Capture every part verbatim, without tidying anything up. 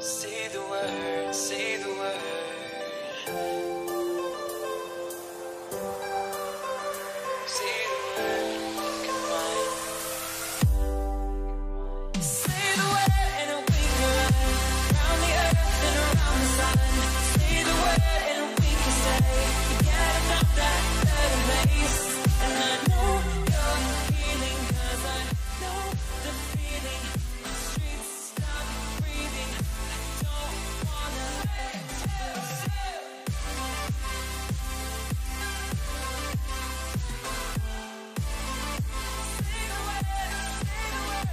Say the word, say the word. Say the word, come on. Say the word and we can run around the earth and around the sun. Say the word and we can say, forget about that better place. And I know you're healing, cause I know the feeling. The streets stop breathing. I don't wanna let you. Say the word, say the word.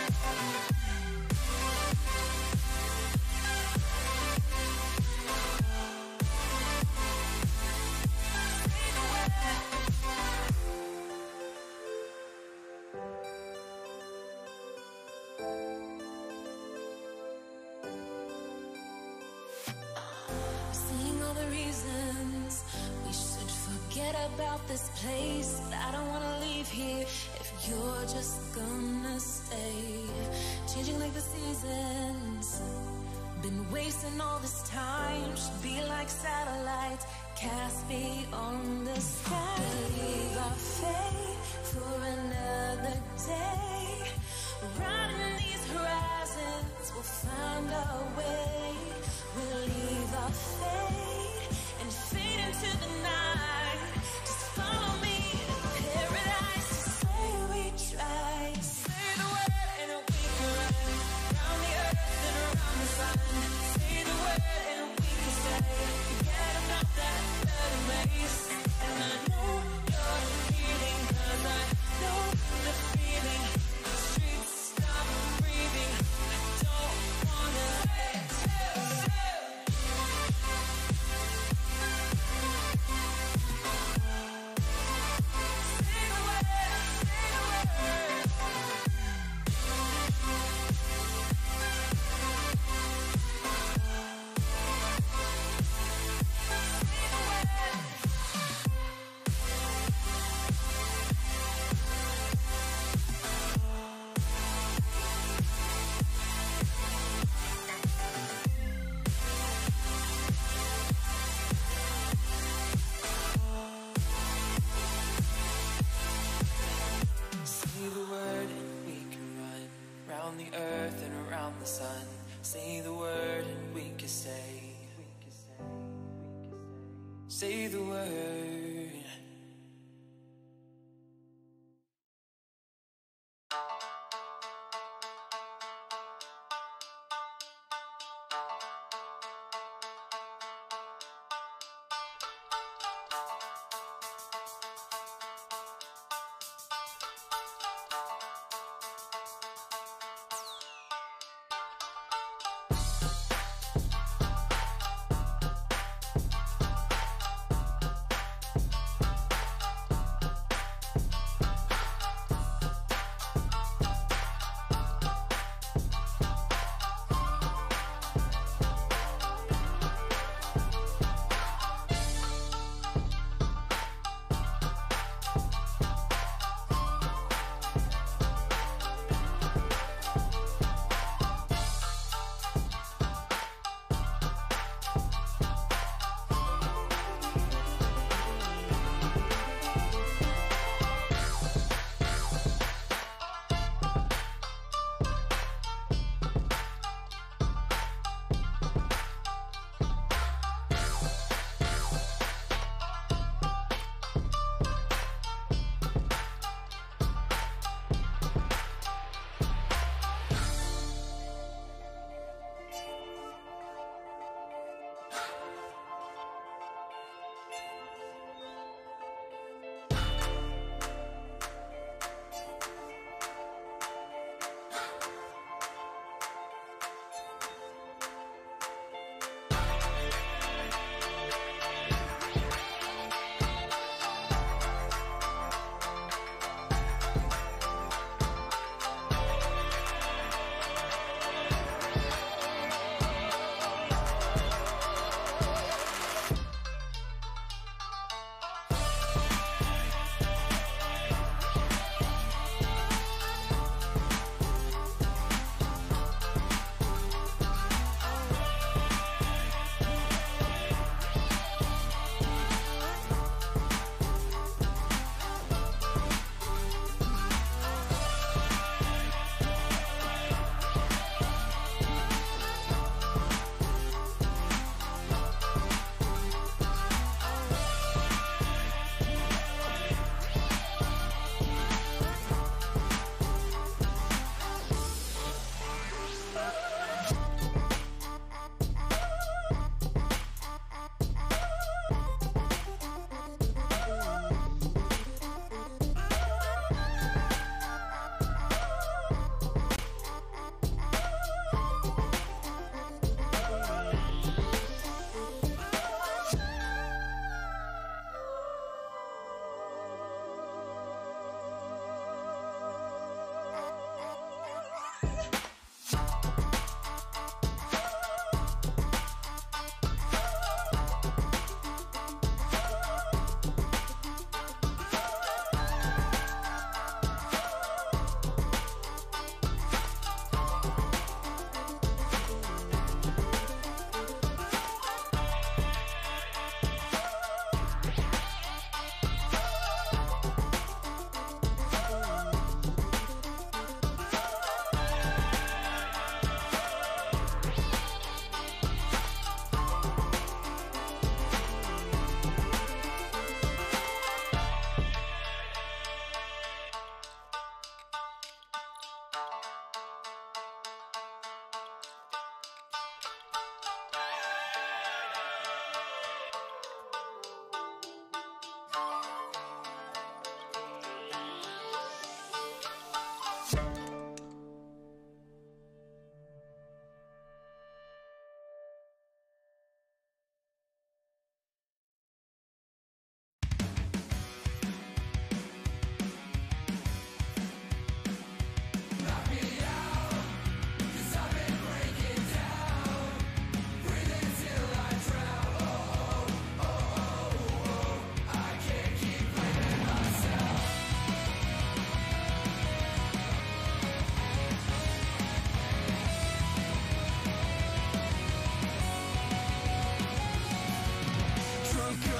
Seeing all the reasons we should forget about this place, but I don't wanna leave here if you're just gonna stay. Changing like the seasons, been wasting all this time. Should be like satellites cast beyond the sky. Leave our fate for another day. Riding these horizons, we'll find our way. We'll leave our fate and fade into the night. Just follow me to paradise. Just say we tried. Say the word and we can run around the earth and around the sun. Say the word and we can say, forget about that better place. And I know you're healing, cause I know the feeling. The streets stop breathing. I don't wanna let you. Say the word, say the word. Say the word and we can run round the earth and around the sun. Say the word and we can say, say the word.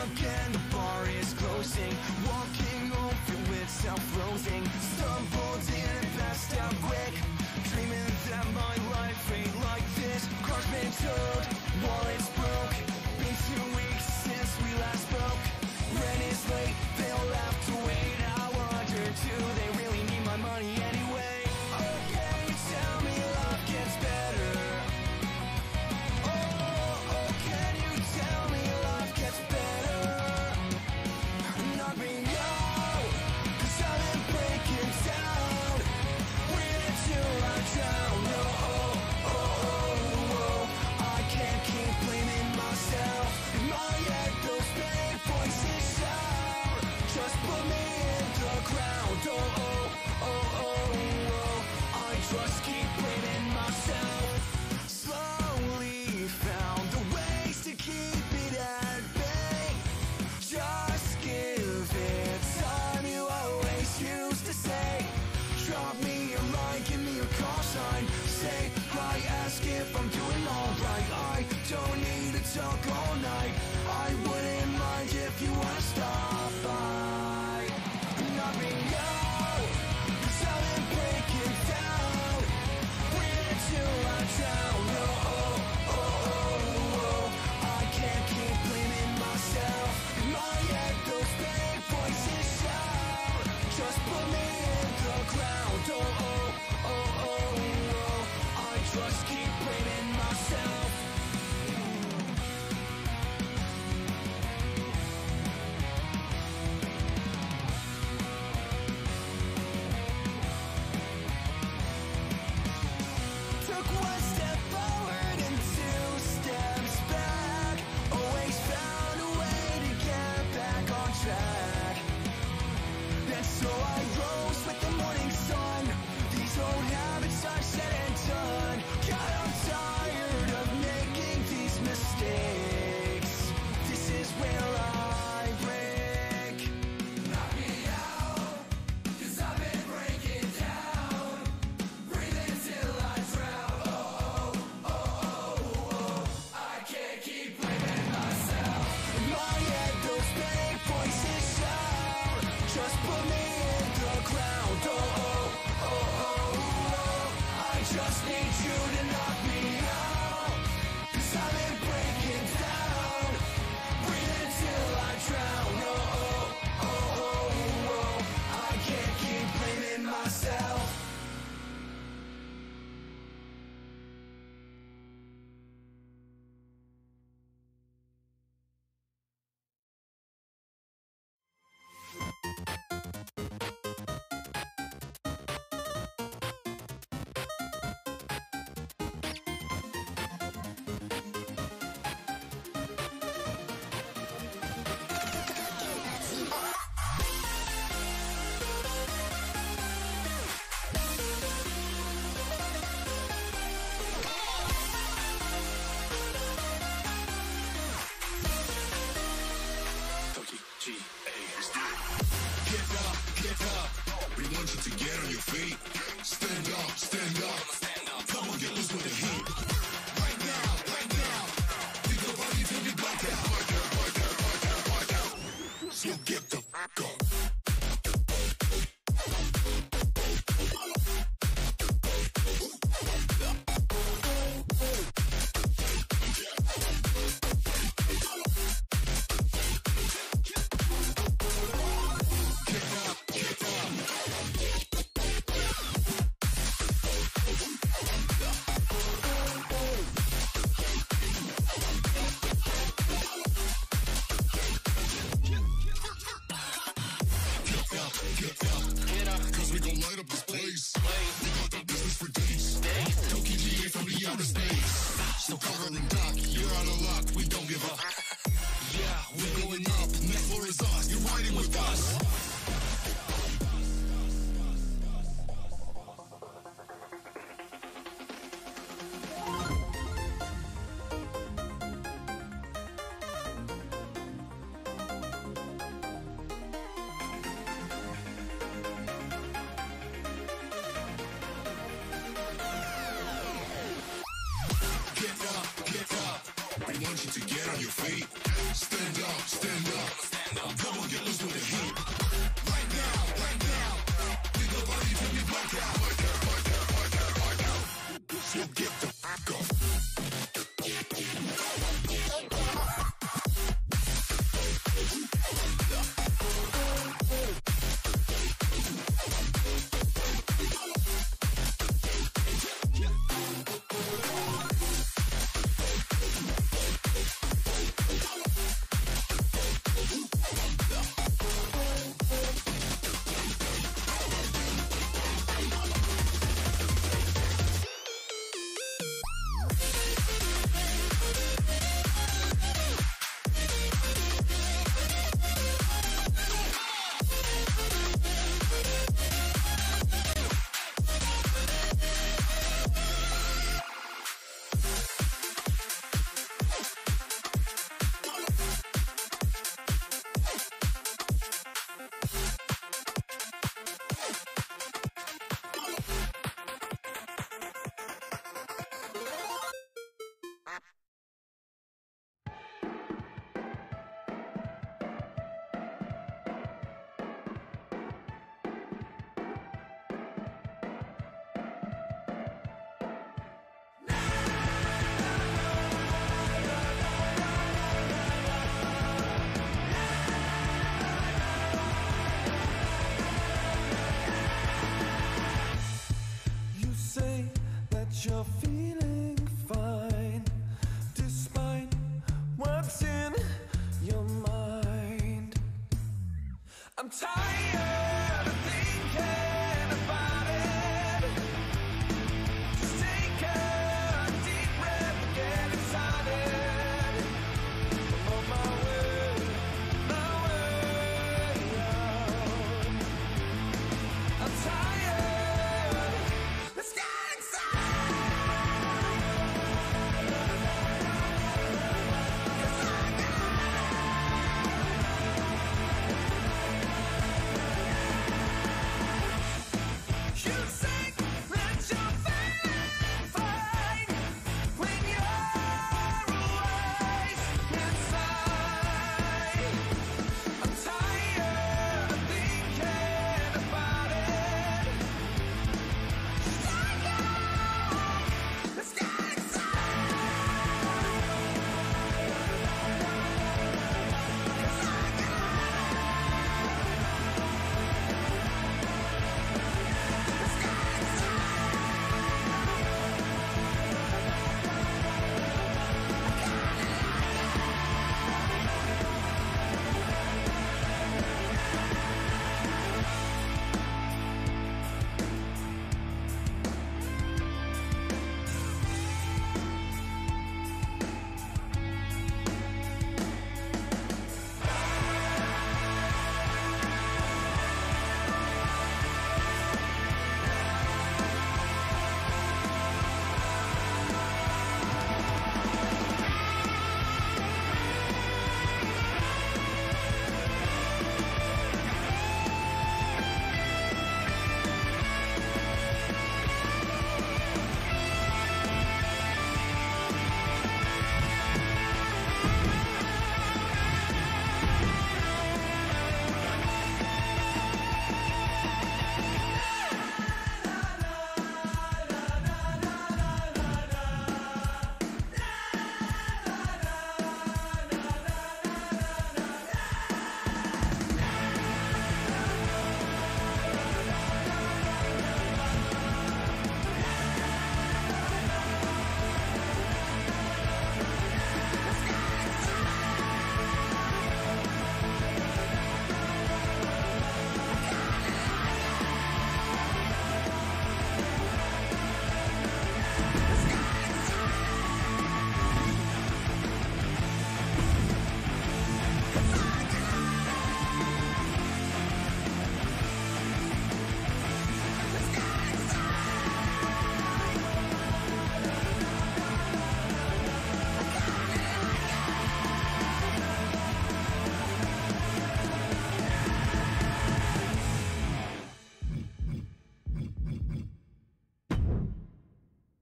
again, the bar is closing. Walking home filled with self-loathing. Stumbled in and passed out quick, dreaming that my life ain't like this. Car's been towed, wallet's broke. Been two weeks since we last spoke. Rent is late, they'll have to wait. I wonder, do they really need my money anyway? Oh, can you tell me love gets better? Oh, oh, can you tell me love gets better? Knock me out, 'cause I've been breaking down. Breathe till I drown. Oh, oh, oh, oh, oh. I can't keep blaming myself. In my head, those big voices shout, just put me in the ground. Oh, oh, oh, oh, oh. I just keep blaming myself. Slowly found the ways to keep it at bay. Just give it time, you always used to say. Drop me a line, give me a call sign. Say hi, ask if I'm doing alright. I don't need to talk all night. I wouldn't mind if you wanna stop by. Knock me out, 'cause I've been breaking down. Breathe till I drown. Oh, oh, oh, oh, oh. I can't keep blaming myself. In my head, those big voices shout, just put me in the ground. Oh, oh, oh, oh, oh. I just keep blaming myself. Took one step forward and two steps back. Always found a way to get back on track. And so I rose with the morning sun. These old habits are said and done. God, I'm tired of making these mistakes. This is where I break. Knock me out, 'cause I've been breaking down. Breathing till I drown. Oh, oh, oh, oh. I can't keep blaming myself. In my head, those big voices shout, just put me in the ground. Oh, oh, oh, oh, oh. I just need you to knock me out, 'cause I've been breaking down. Breathing till I drown. Oh, oh, oh, oh, oh. I can't keep blaming myself. Get up, get up. We want you to get on your feet. Stand up, stand up. Come on, get loose with the heat. Right now, right now. Pick your body till you black out. Black out, black out, black out, black out. So get the fuck up. stand up, stand up, stand up. Come on, get loose with the heat. Right now, right now. Big up body till we black out. Black out, black out, black out, black out. So get the fuck up. You're feeling fine, despite what's in your mind. I'm tired of thinking about it. Just take a deep breath and get excited. I'm on my way, my way out. I'm tired. Let's get excited.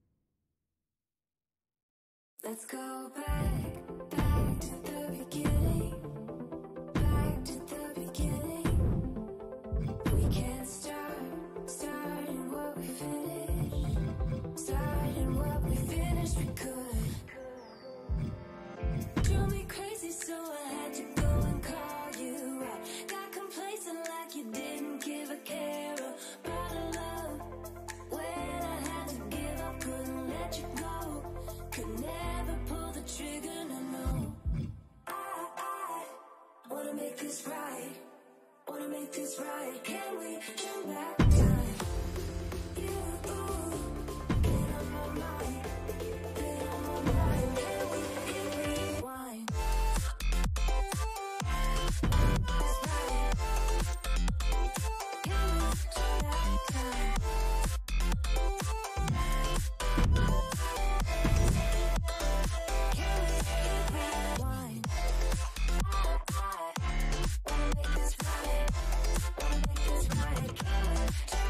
Let's go back, back to the beginning. this right. Wanna make this right. Can we turn back time? You, get on my mind. Get on my mind. Can we hit rewind? This right. Can we turn back time? Can we hit rewind? Wanna make this right. Wanna make this right. Can we turn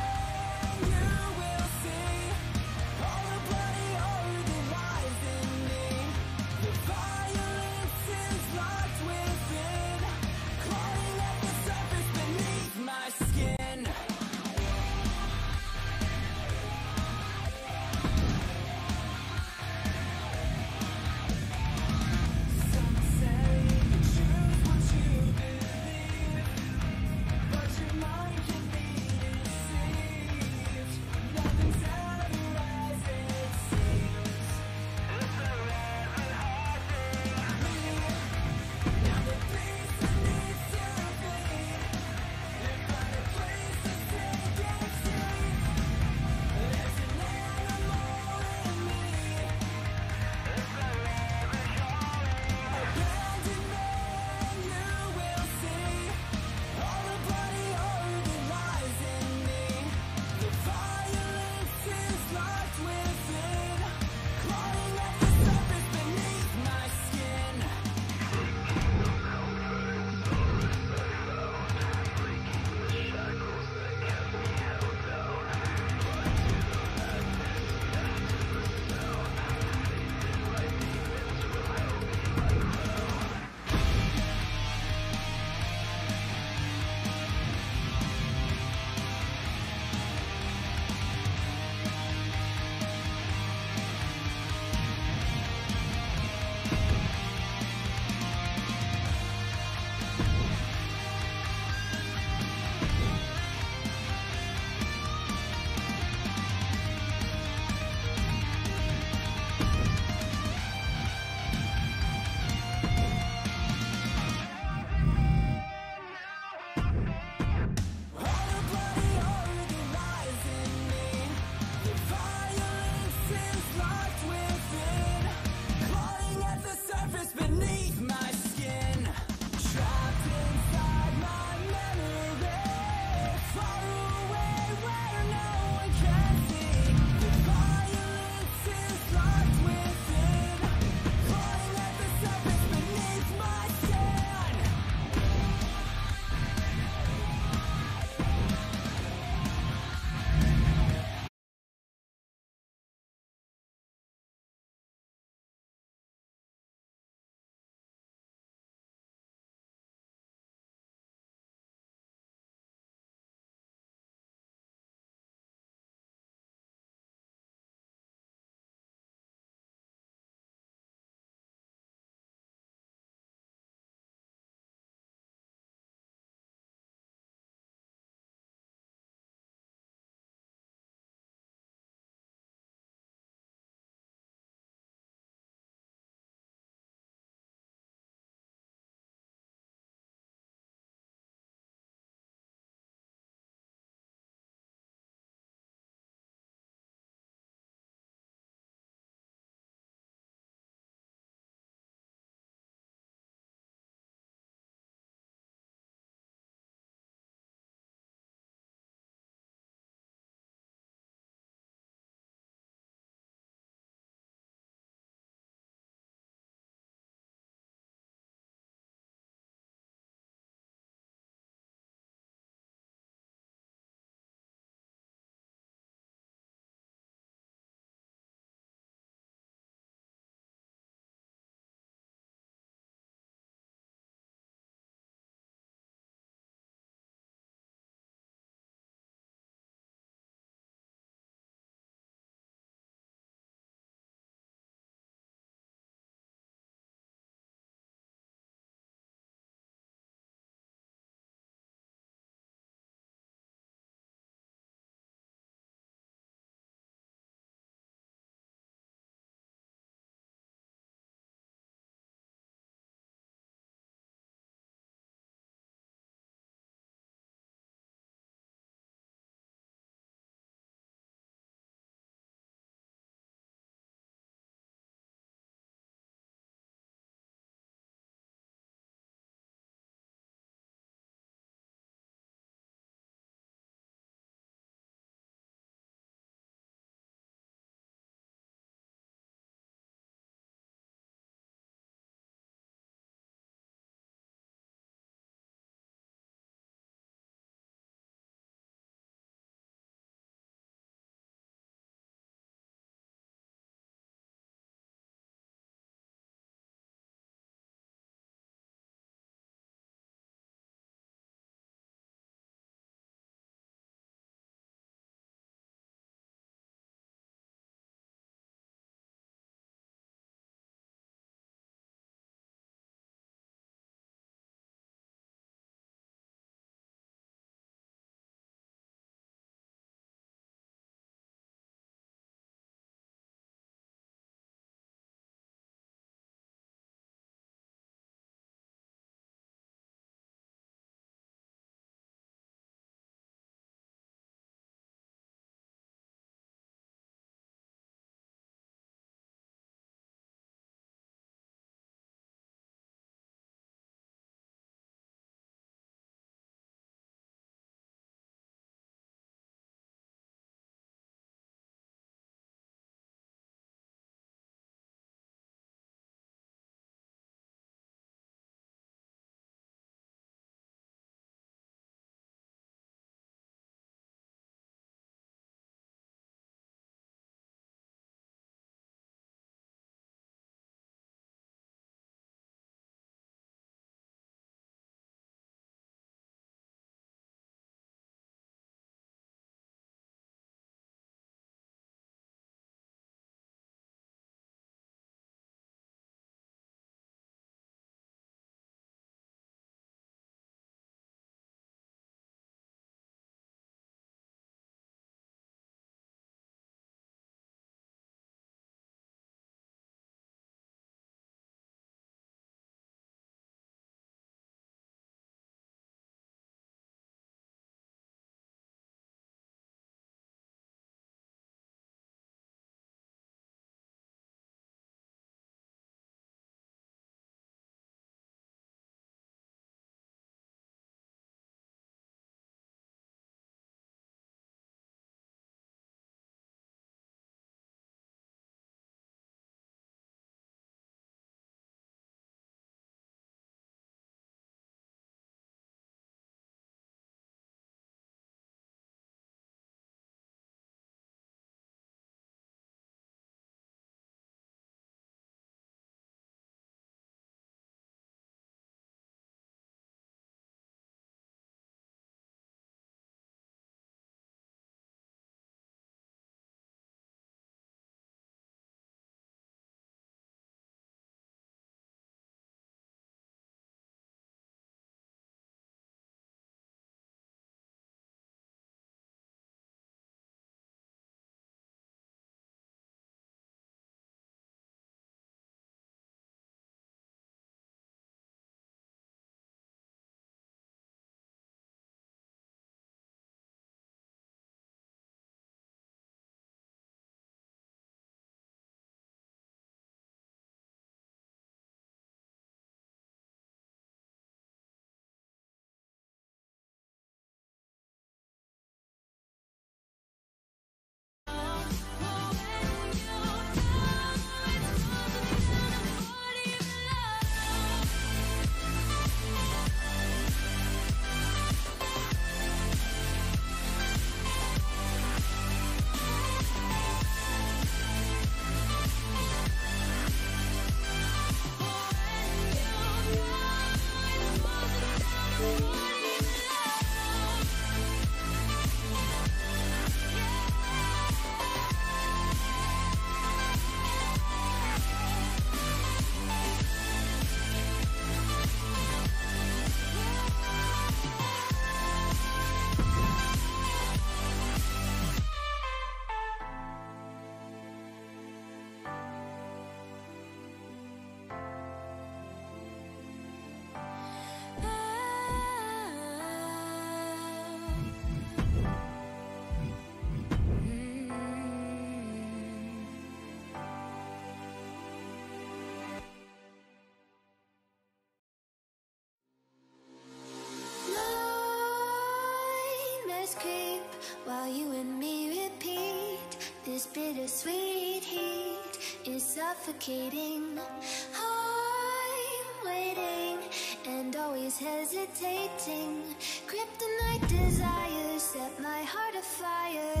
bittersweet heat is suffocating. I'm waiting and always hesitating. Kryptonite desires set my heart afire.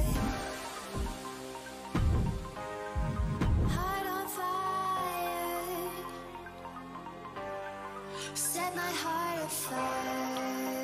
Heart on fire. Set my heart afire.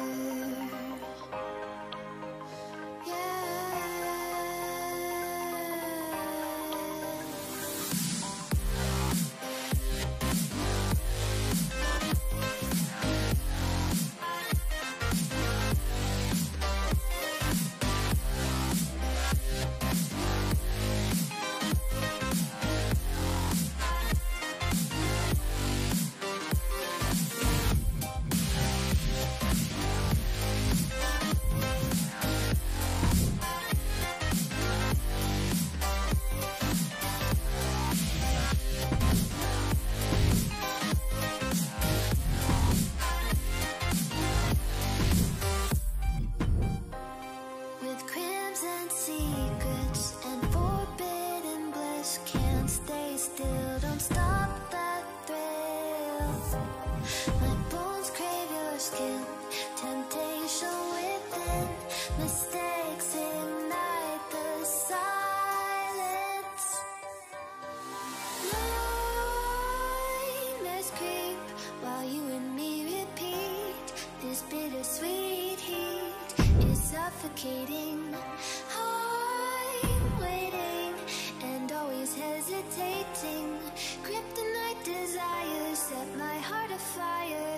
Suffocating. I'm waiting and always hesitating. Kryptonite desires set my heart afire.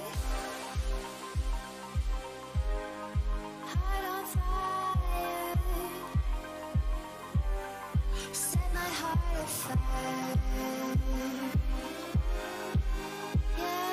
Heart on fire. Set my heart afire. Yeah.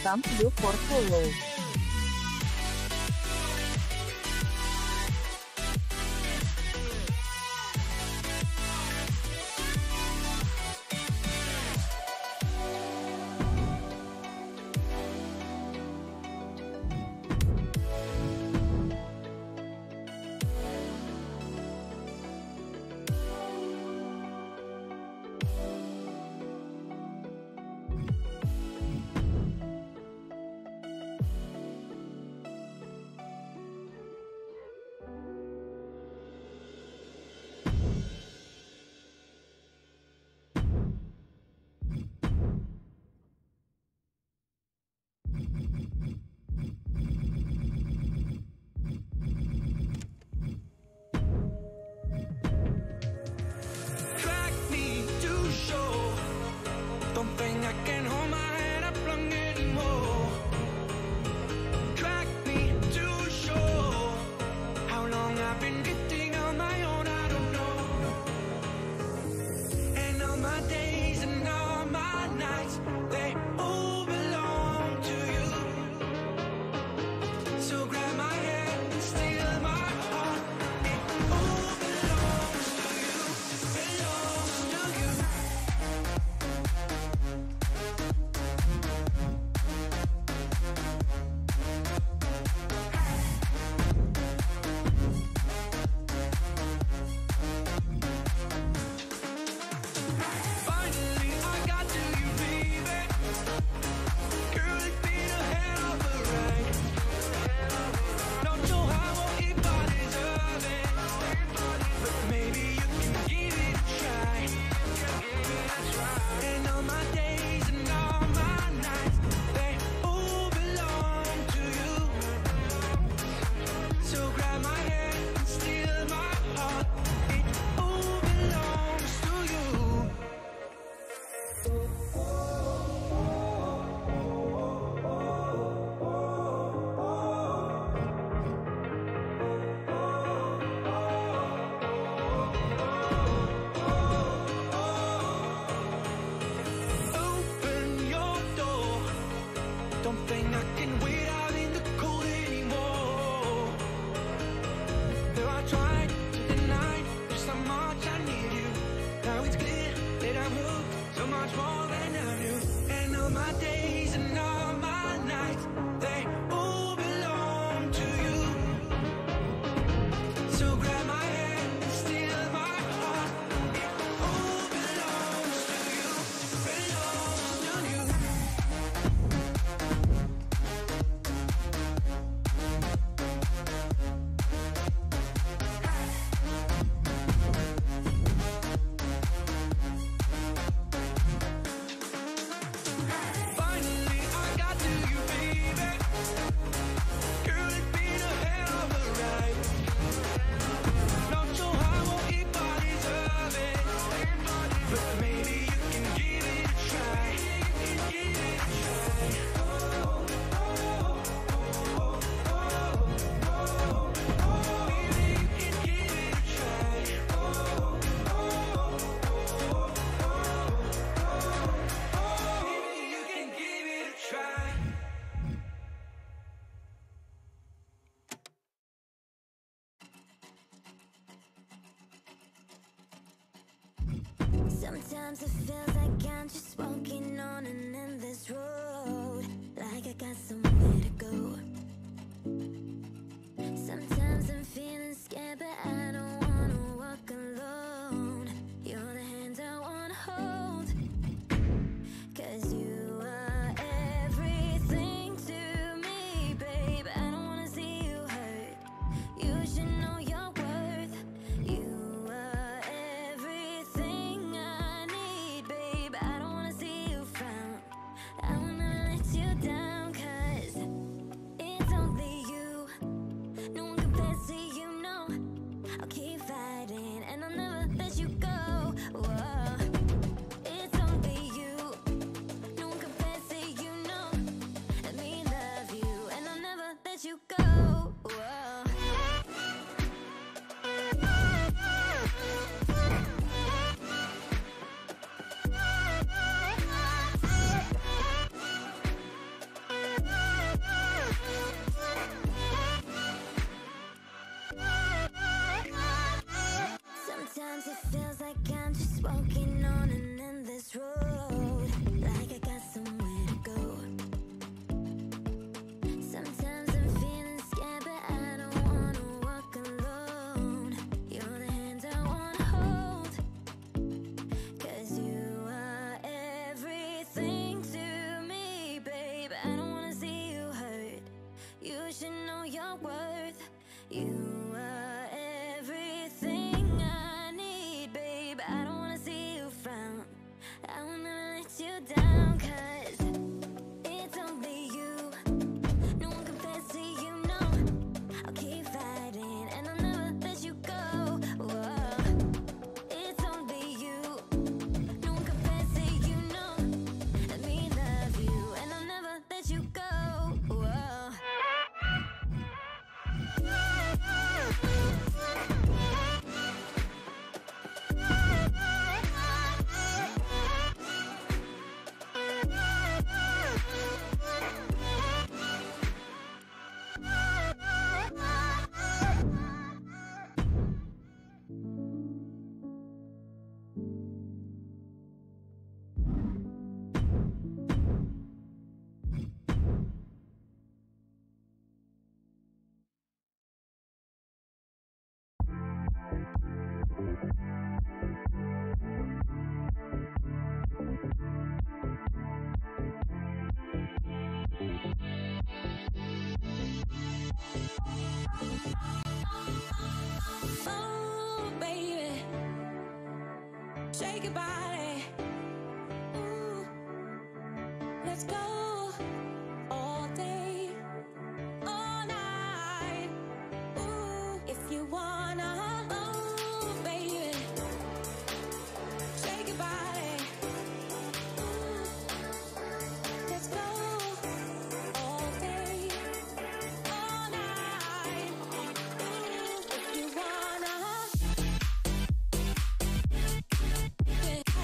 Thank you for follow. Track me to show. Don't think I can hold my head up long anymore. Track me to show how long I've been getting on my own. I don't know. And all my days and all my nights, they all belong to you. So grab my hand and steal my heart. It all belongs to you. Belongs to you. Finally, I got to you, baby. Girl, it's been a hell of a ride. Not sure how or if I deserve it, but maybe you can give it a try. And all my days and all my nights, they all belong to you. So grab my hand and steal my heart. It all belongs to you. Open your door. Don't think I can wait out in the cold anymore. Though I tried to deny just how much I need you. Now it's clear that I'm hooked so much more than I knew. And all my days and all my nights, they all belong to you. So grab my hand and steal my heart. It all belongs to you. Belongs to you. Finally, I got to you, baby. Girl, it's been a hell of a ride. Not sure how or if I deserve it, but maybe you can give it a try. Give it a try. Maybe you can give it a try. Maybe you can give it a try. Sometimes it feels like I'm just walking on an endless road, like I got somewhere to go. Sometimes I'm feeling scared, but I don't wanna walk alone. You're the hand I wanna hold, 'cause you are everything to me, babe. I don't wanna see you hurt. You should know your worth. You are everything I need, babe. I don't wanna see you frown. I wanna let you down, 'cause it Shake your body. Ooh, let's go all day, all night. Ooh, if you wanna, oh baby, shake your body. Ooh, let's go all day, all night. Ooh, if you wanna. Yeah.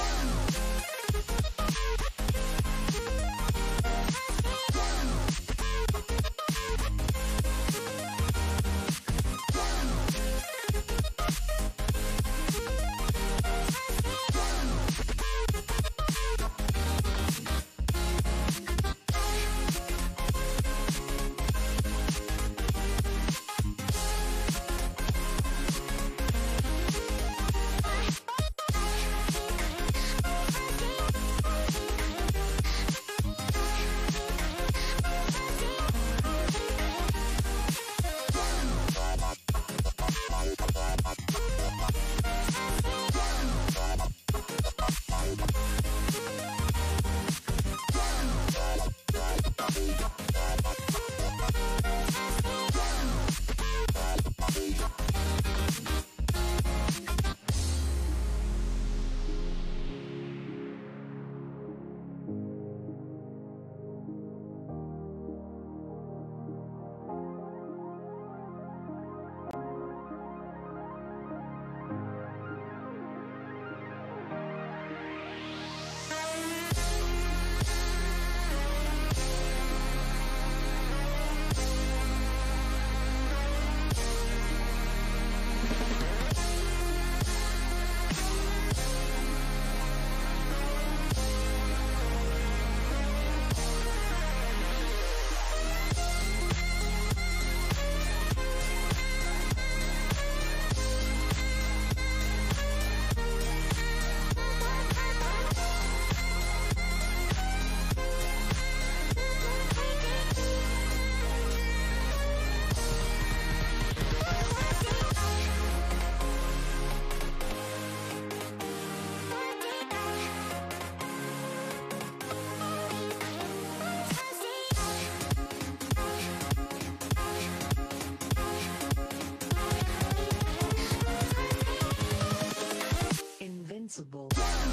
Invincible.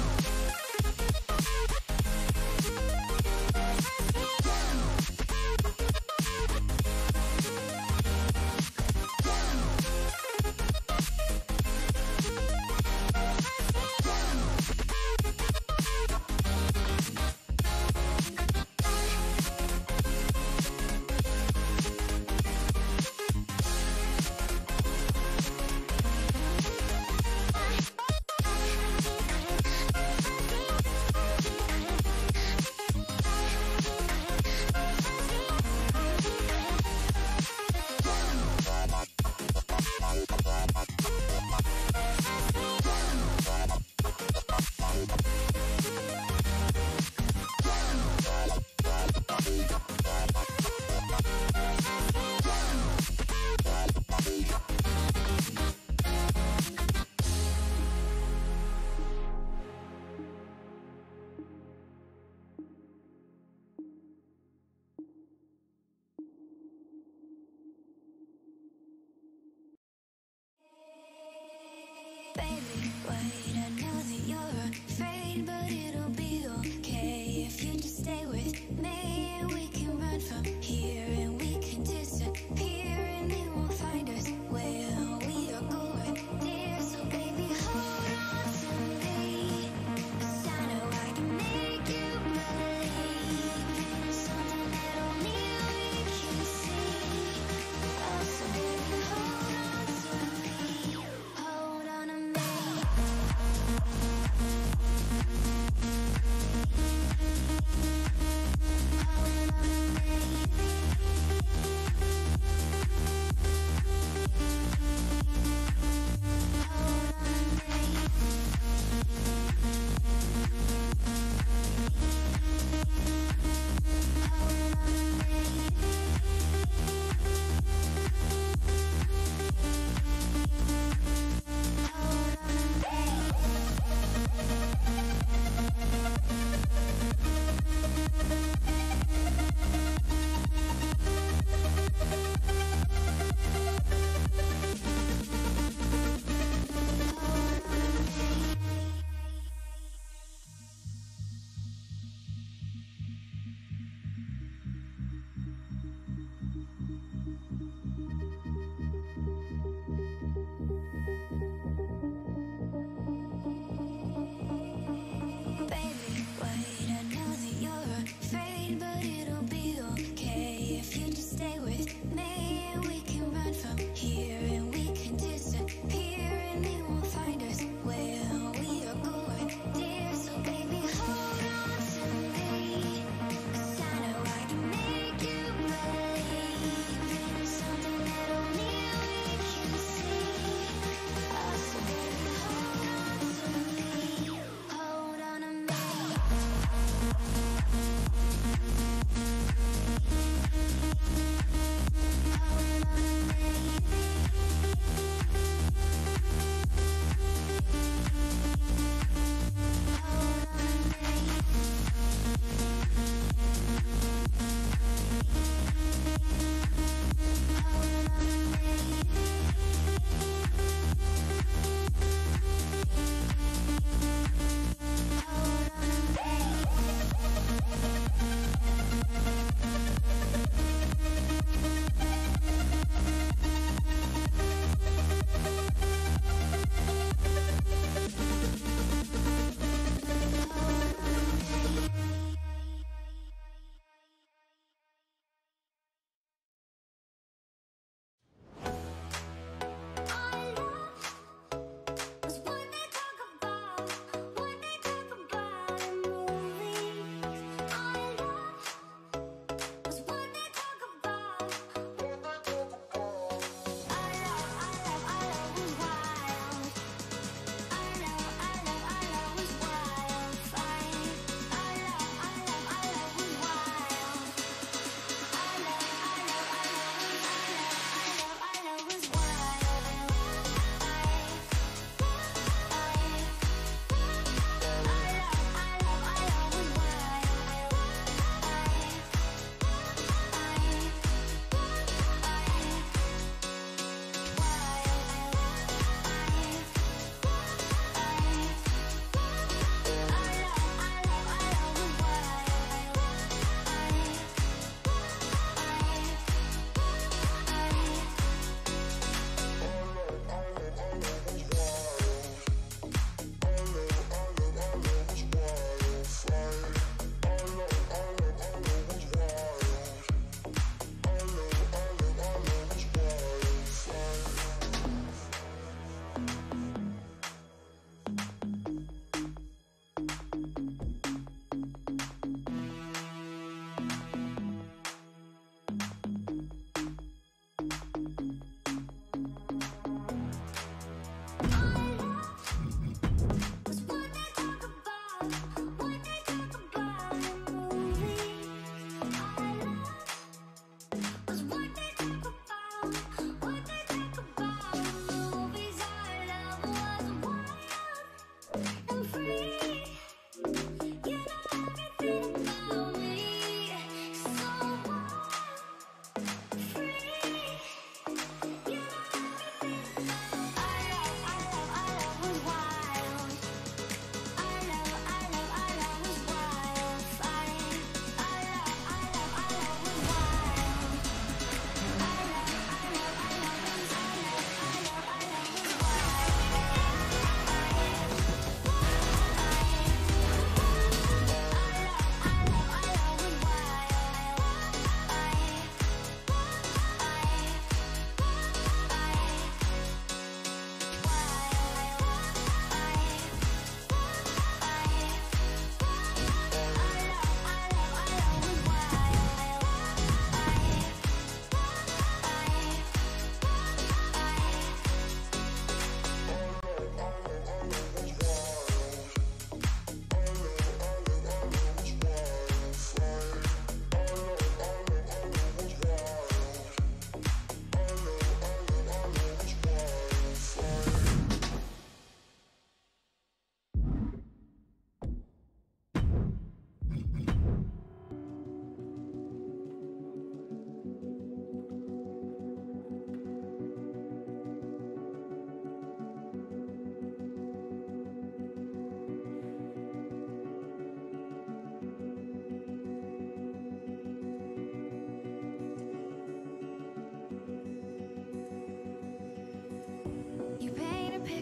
Baby, wait, I know that you're afraid, but it'll be okay if you just stay with me. And we can run from here, and we can disappear, and they won't find us where we are going, dear. So baby, hold on to me, 'cause I know I can make you believe something that only we can see. Oh, so baby, hold on to me, hold on to me.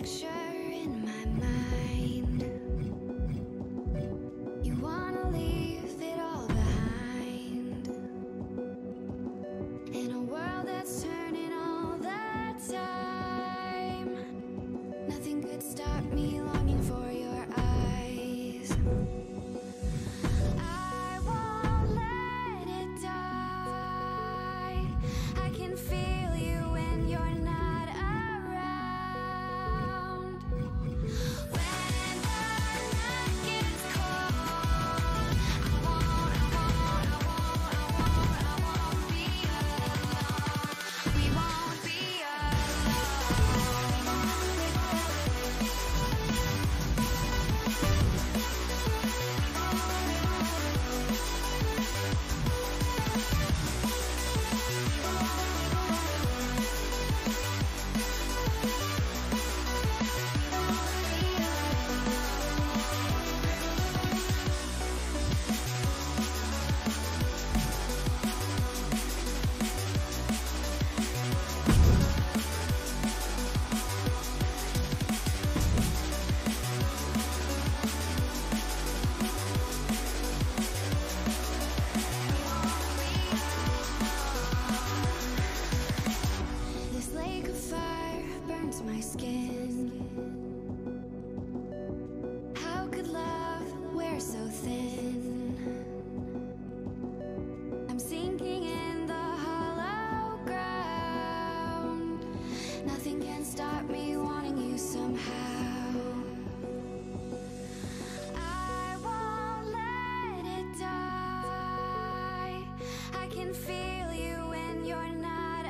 picture in my mind. You wanna leave it all behind in a world that's turning all the time. Nothing could stop me longing for your eyes. I won't let it die. I can feel you when you're not around. When the night gets cold, I won't, I won't, I won't, I won't, I won't be alone. We won't be This lake of fire burns my skin. How could love wear so thin? I'm sinking in the hollow ground. Nothing can stop me wanting you somehow. I won't let it die. I can feel you when you're not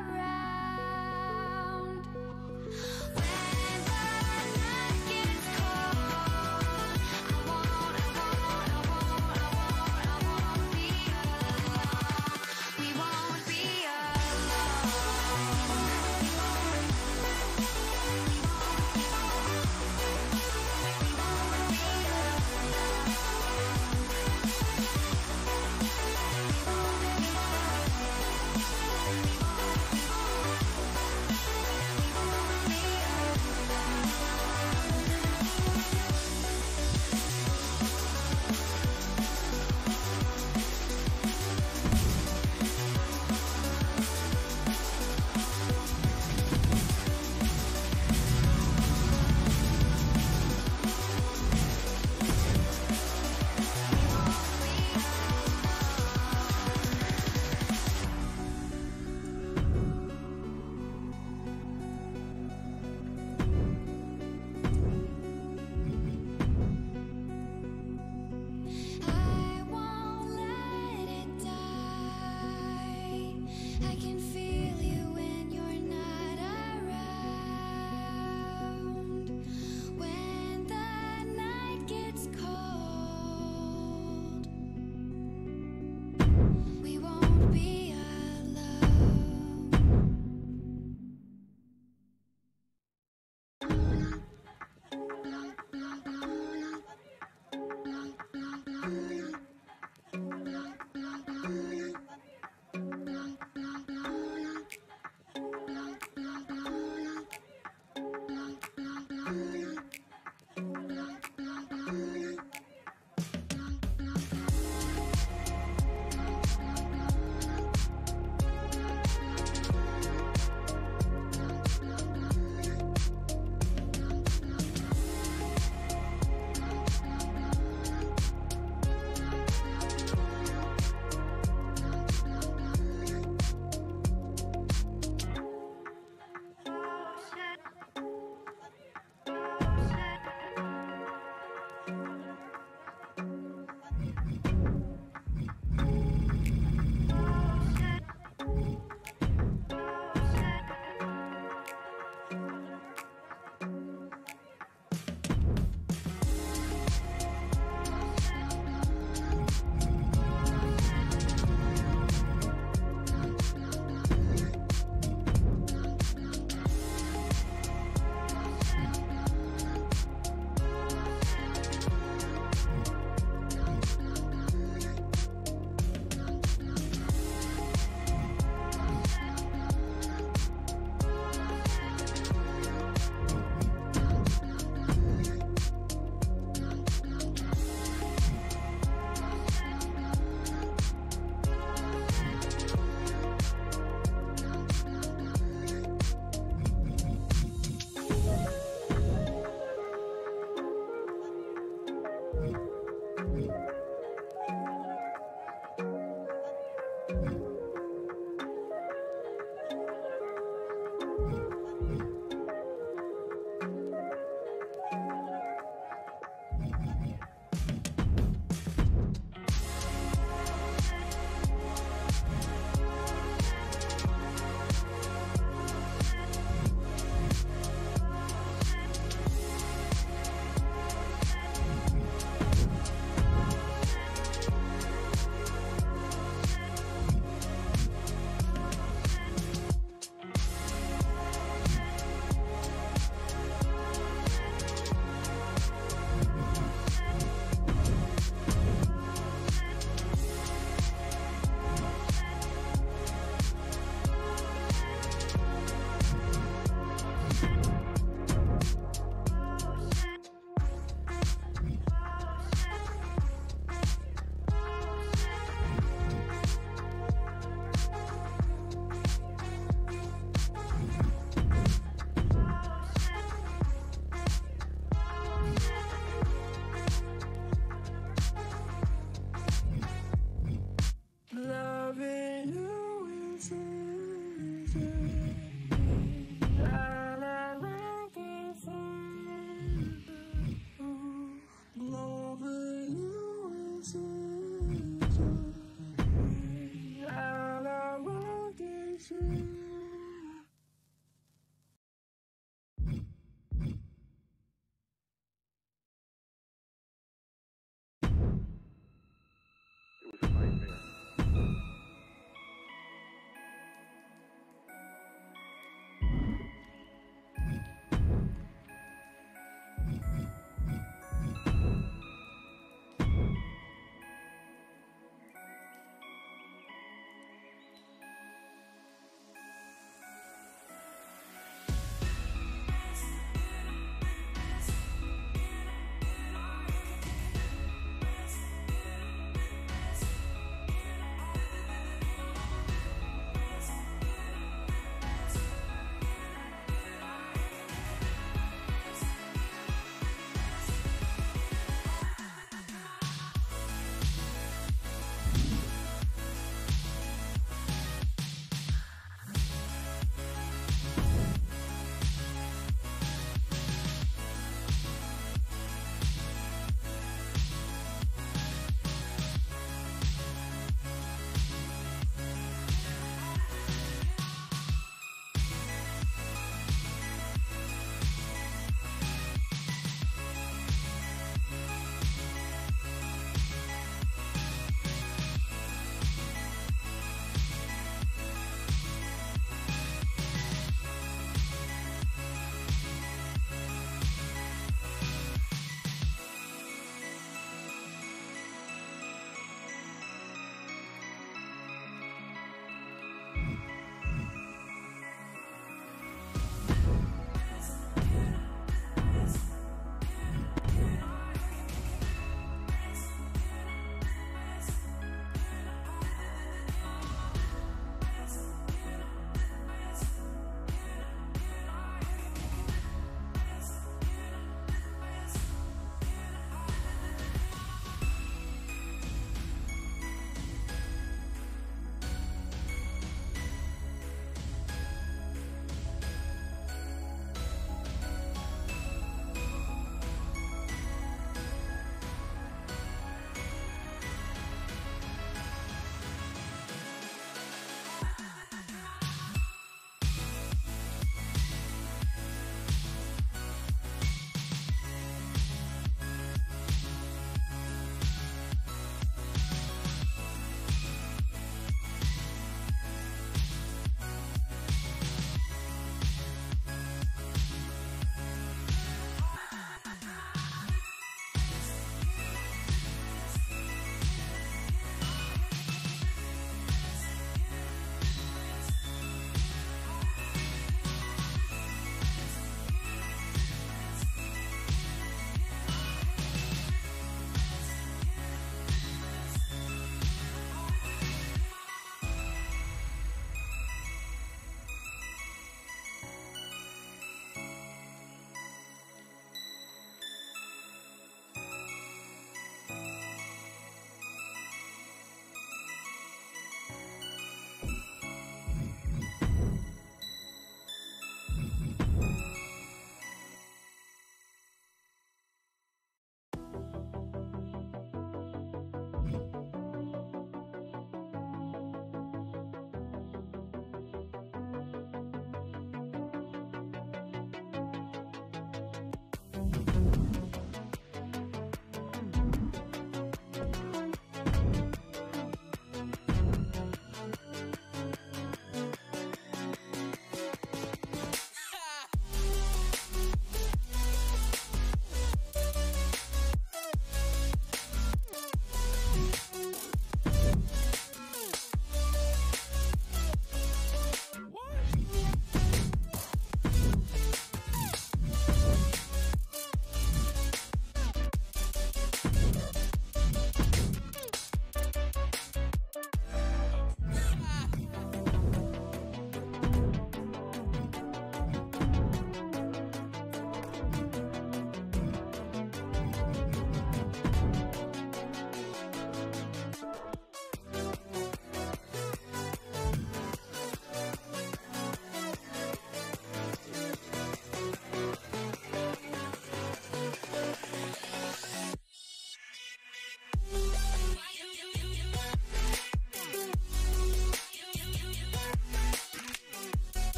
around. When the night gets cold, I won't, I won't, I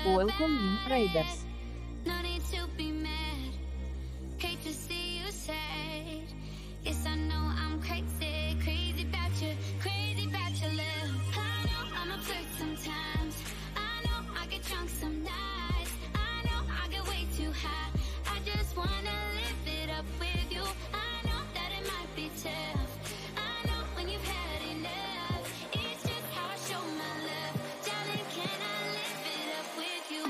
Welcome in, Raiders. No need to be mad. Hate to see you sad. Yes, I know I'm crazy, crazy about you, crazy about your love. I know I'm a flirt sometimes. I know I get drunk some nights. I know I get way too high. I just wanna live it up with you. I know that it might be tough. I know when you've had enough. It's just how I show my love. Darling, can I live it up with you?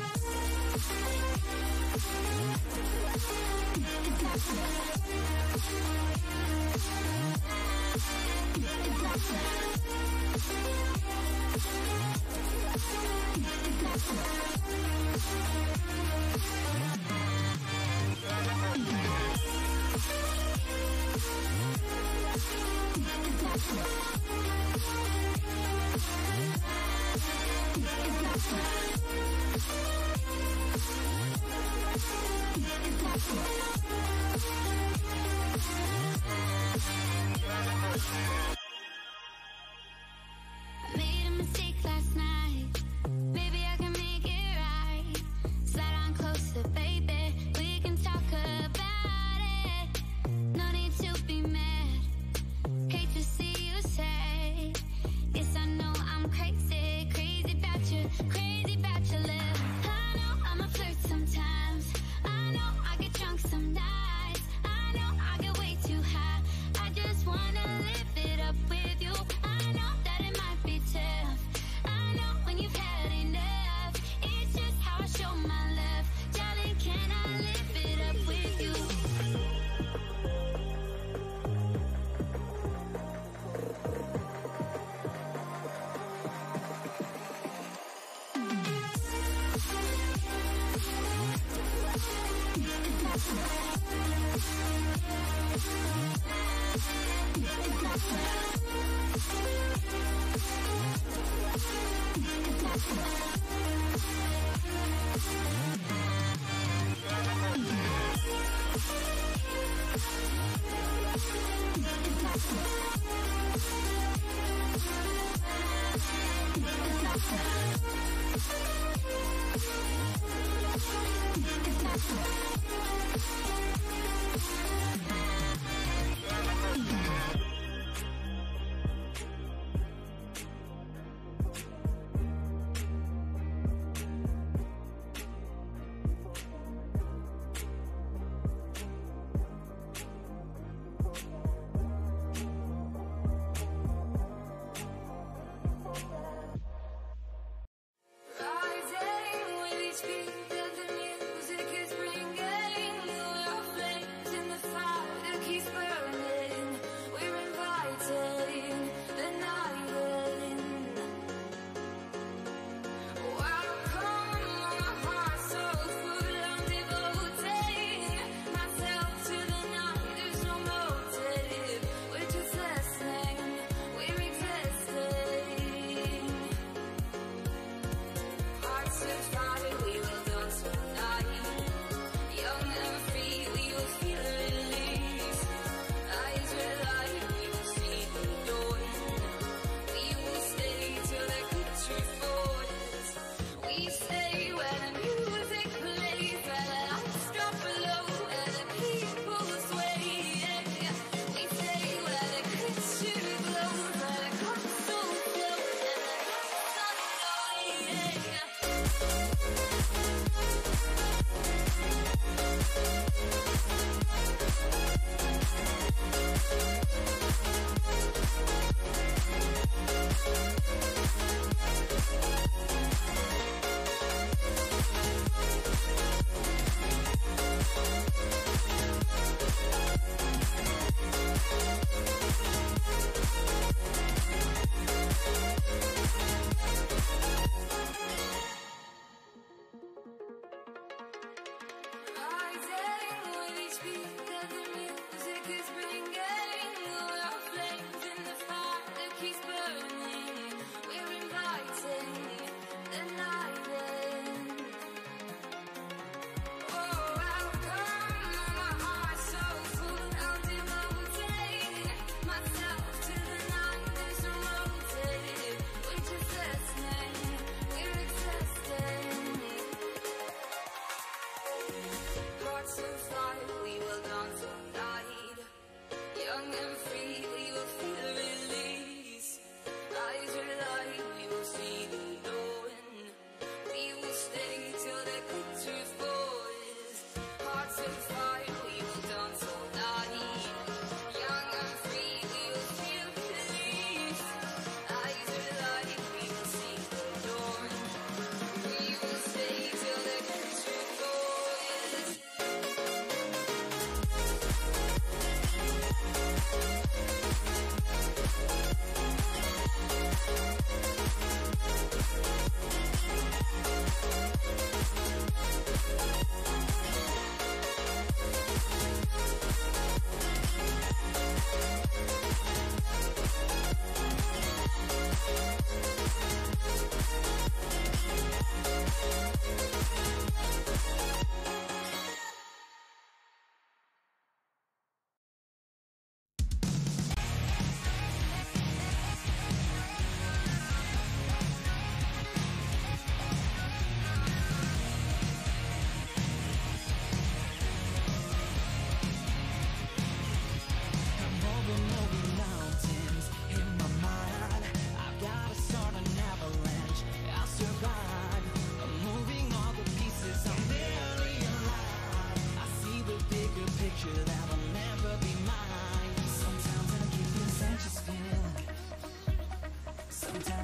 I made a mistake last night. Maybe I can make it right. Slide on closer, baby. We can talk about it. No need to be mad. Hate to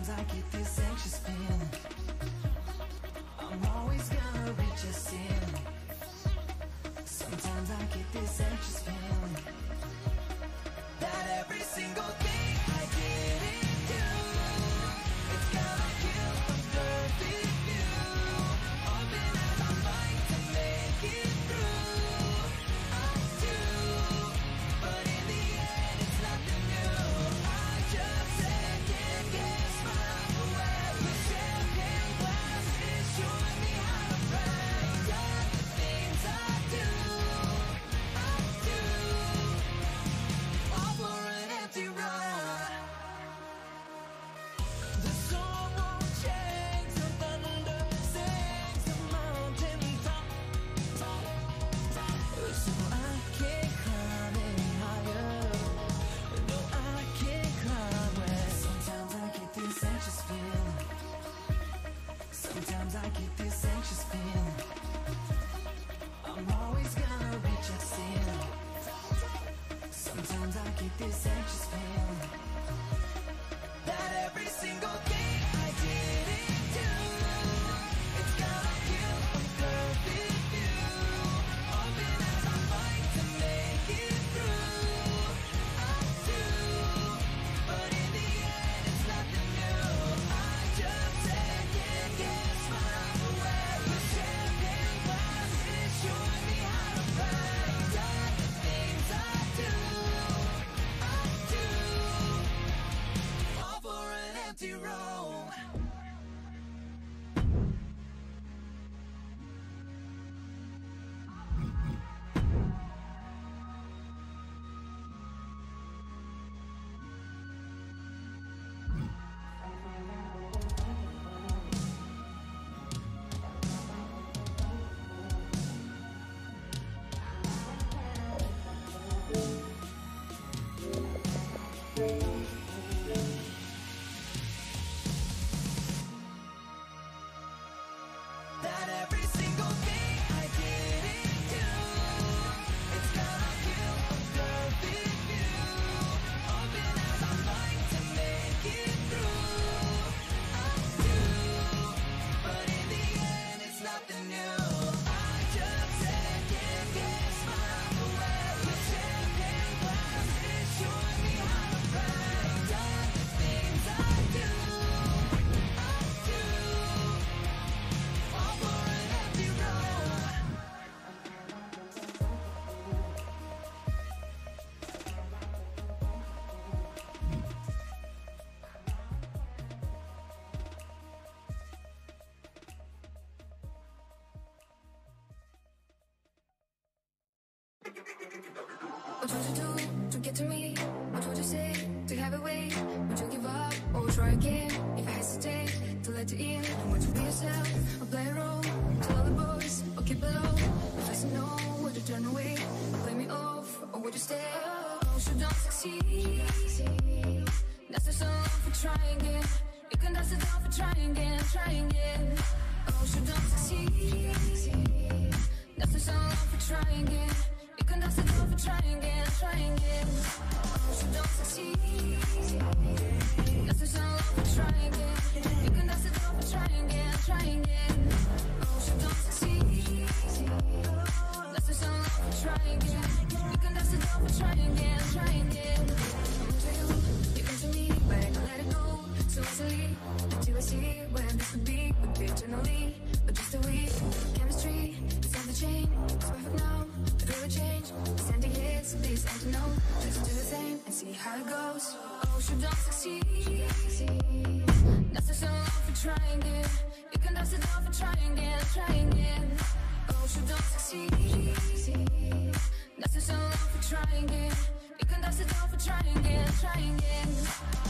Sometimes I get this anxious feeling I'm always gonna reach a ceiling. Sometimes I get this anxious feeling that every single thing I didn't do, it's gonna kill a perfect view. Open as I might to make it through, I do, but in the end it's nothing new. I just second guess my way. The champagne glass is showing me how to play. Got the things I do, I do, all for an empty road. The song won't change, the thunder sings, the mountain top, top, top. So I can't climb any higher. No, I can't climb where. Sometimes I get this anxious feeling. Sometimes I get this anxious feeling I'm always gonna reach a ceiling. Sometimes I get this anxious feeling that every single thing I didn't do, it's gonna kill a perfect view. Open as I might to make it through, I do, but in the end it's nothing new. I just second guess my way. The champagne glass is showing me how to play. Got the things I do, I do, all for an empty road. That every single thing I didn't do, it's gonna kill a perfect view. Open as I might to make it through, I do, but in the end it's nothing new. I just second guess my way. The champagne glass is showing me how to play. Got the things I do, I do, all for an empty road. What would you do to get to me? What would you say to have a way? Would you give up or try again? If I hesitate to let you in, would you be yourself or play a role? Tell all the boys or keep it low. If I say no, would you turn away? Play me off or would you stay? Oh, you don't succeed. That's just so long for trying again. You can dust it off for trying again, trying again. Oh, you don't succeed. That's just so long for trying again. You can dust it off for trying again, trying again. Oh, you don't succeed. That's just so long for trying again. You can dust it off for trying again, trying again. Oh, you don't succeed. That's just so long for trying again. You can dust it off for trying again, trying again. I'm to you, you come to me, but I can't let it go so easily. Until I see where this could be, could be eternally, but just a week. Chemistry, it's not the chain, it's perfect now. It will change. Send it hits, please and to know. Just do the same and see how it goes. Oh, you don't succeed. That's just so long for trying again. You can dust it off for trying again, trying again. Oh, you don't succeed. That's just so long for trying again. You can dust it off for trying again, trying again.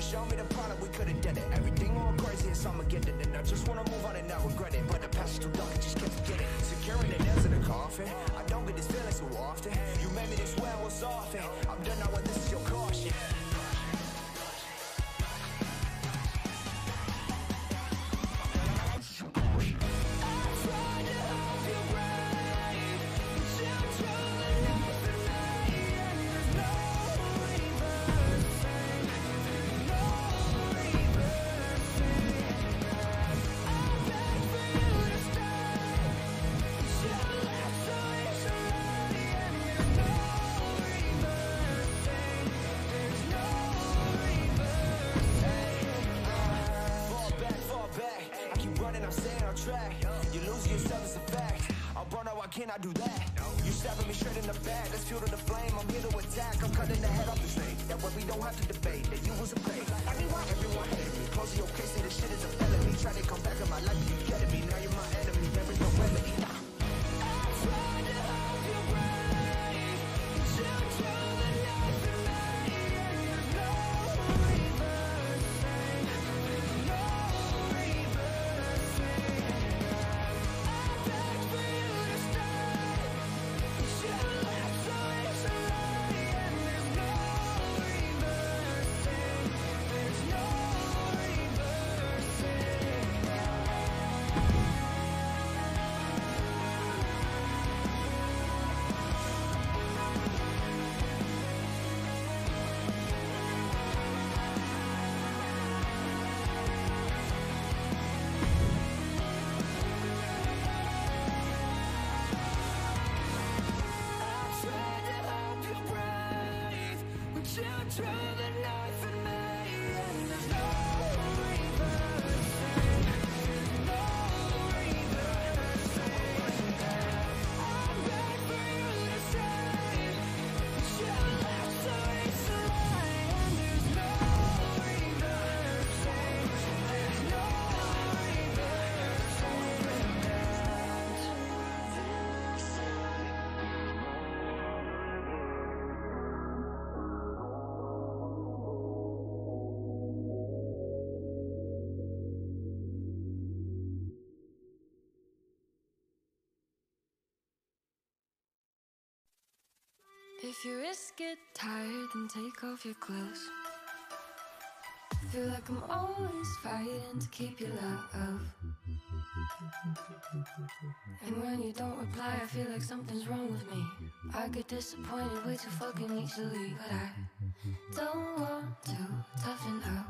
show me the product, we could've did it. Everything all crazy, it's Armageddon. And I just wanna move on and not regret it. But the past is too dark, I just can't forget it. Securing the nails in the coffin, I don't get this feeling so often. You made me this way, I was off it. I'm done now and this is your caution. You lose yourself as a fact. Oh bro, no, I cannot do that. You stabbing me straight in the back. Let's fuel to the flame. I'm here to attack. I'm cutting the head off the snake. That way we don't have to debate. That you was a fake. Everyone, everyone hated me. Close your case, say this shit is a felony. Try to come back in my life, you get me. Now you're my enemy. There is no remedy. Nah. I tried to help you break. You threw the knife in me, and there's no reversing. No reversing. Through the knife in me, and there's no reversing, no reversing. I'm ready for you to say that you left so easily, and there's no reversing, there's no If your wrists get tired, then take off your clothes. Feel like I'm always fighting to keep you love. And when you don't reply, I feel like something's wrong with me. I get disappointed way too fucking easily, but I don't want to toughen up.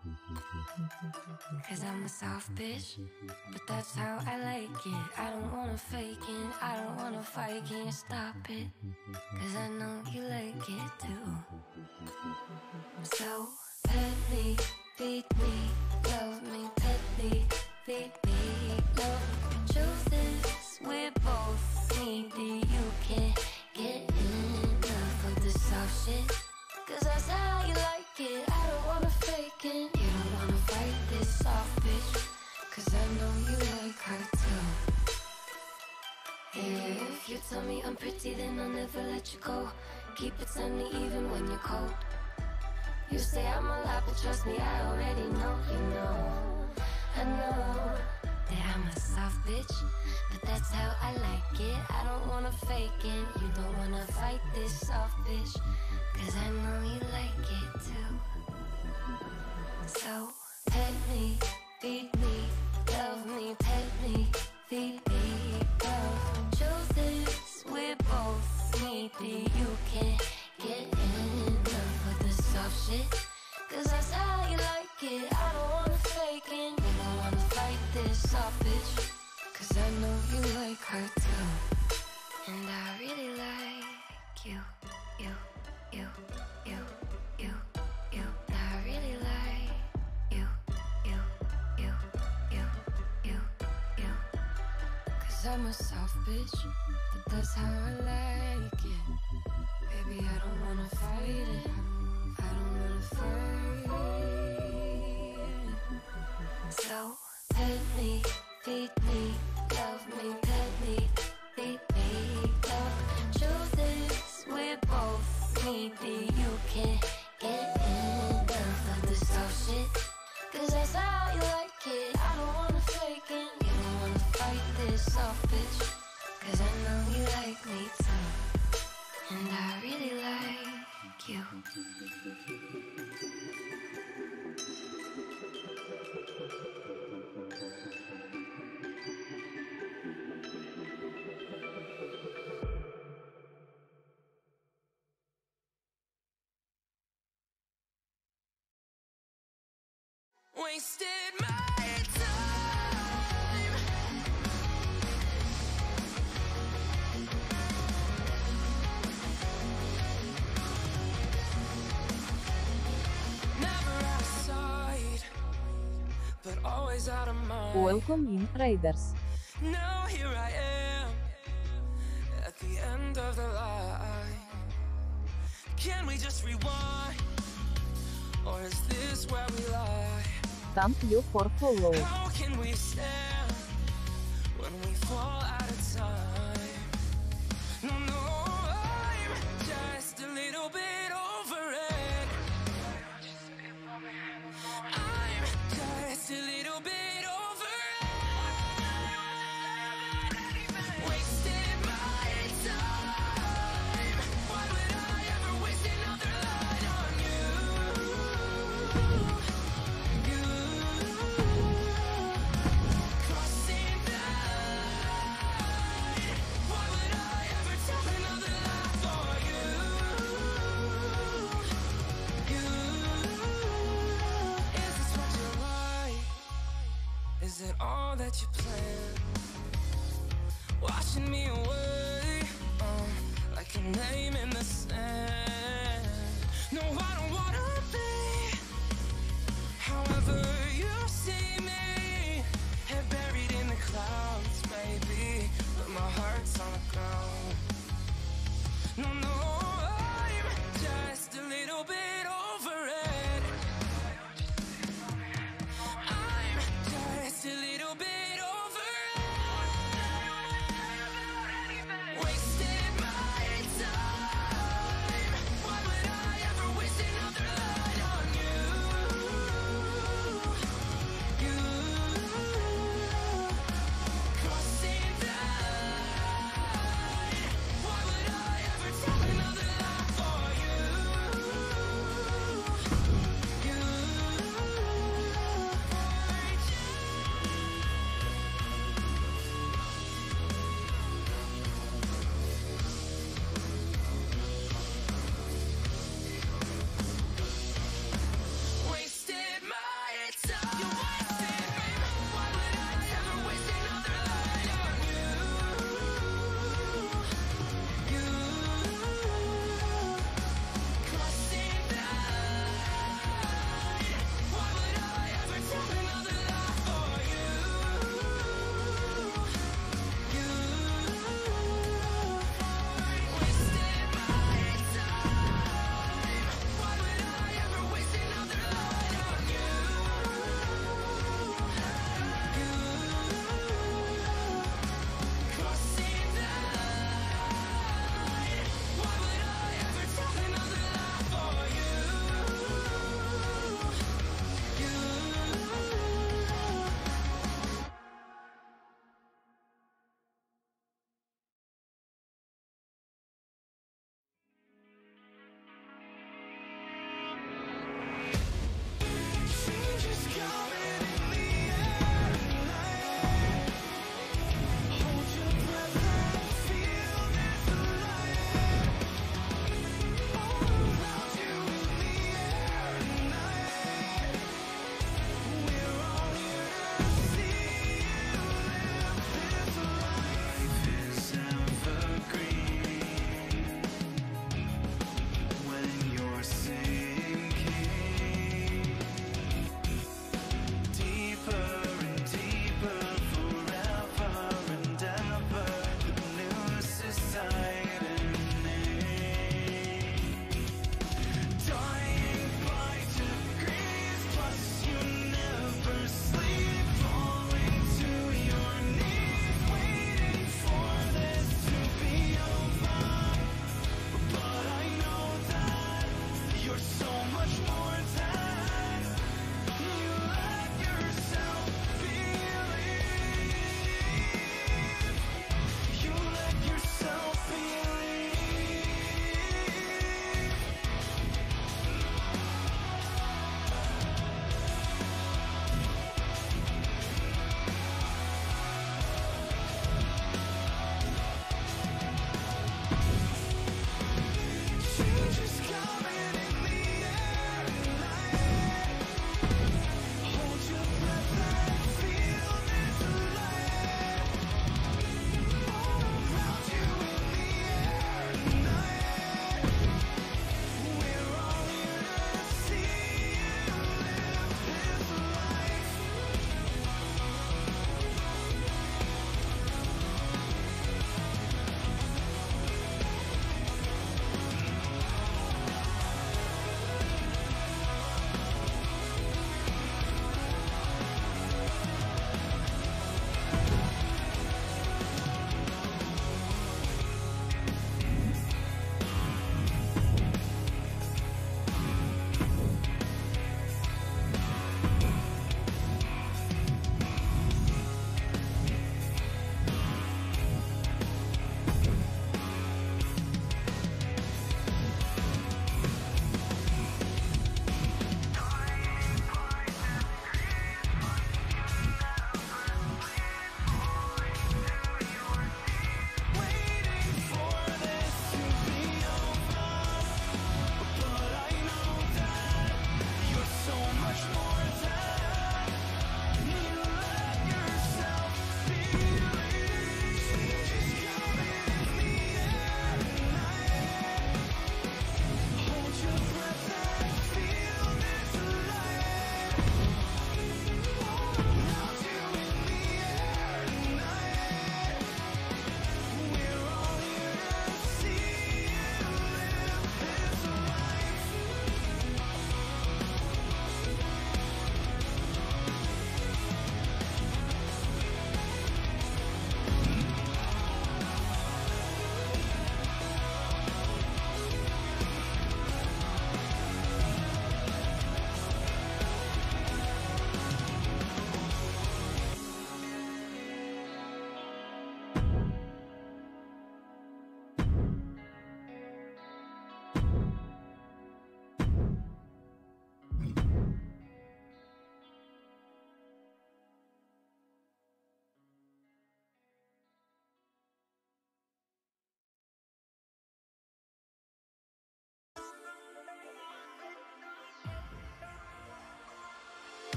Cause I'm a soft bitch, but that's how I like it. I don't wanna fake it, I don't wanna fight, can't stop it. Cause I know you like it too. So pet me, feed me, love me, pet me, feed me, love me. Truth is, we both need it. You can't get enough of the soft shit. Cause that's how you like it. I don't wanna fake it. You don't wanna fight this soft bitch. Cause I know you like her too. If you tell me I'm pretty, then I'll never let you go. Keep it sunny even when you're cold. You say I'm a lie, but trust me, I already know. You know, I know that I'm a soft bitch, but that's how I like it. I don't wanna fake it. You don't wanna fight this soft bitch. Cause I know you like it too. So pet me, feed me, love me, pet me, feed me, love. Truth is, we both need it. You can't get enough of the soft shit. Cause that's how you like it. I don't wanna fake it. You don't wanna fight this soft bitch. Cause I know you like her too. And I really like you, you, you, you, you, you. I really like you, you, you, you, you, you. Cause I'm a soft bitch, but that's how I like it. Baby, I don't wanna fight it. I don't wanna fight it. So pet me, feed me, love me, pet me, feed me, love. Truth is, we both need it. You can't get enough of the soft Wasted my time. Never out of sight, but always out of mind. Welcome in, Raiders. Now here I am, at the end of the line. Can we just rewind, or is this where we lie? Thank you for follow. How can we stand when we fall out of time? No, no, I'm just a little bit over it. I'm just a little bit over it. Wasted my time. Why would I ever waste another line on you? You crossing the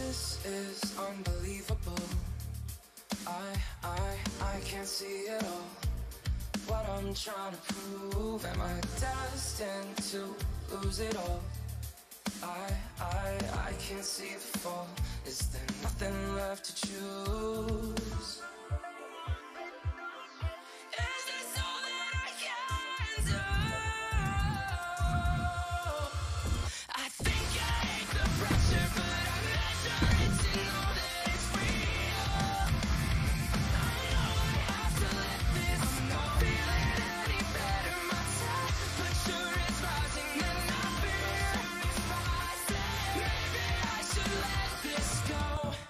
This is unbelievable. I, I, I can't see it all. What I'm trying to prove, am I destined to lose it all? I, I, I can't see the fall. Is there nothing left to choose? Is this all that I can do? I think I hate the pressure, but I measure it to know that it's real. I know I have to let this go. Feeling any better, my temperature is rising and I fear it's rising. Maybe I should let this go.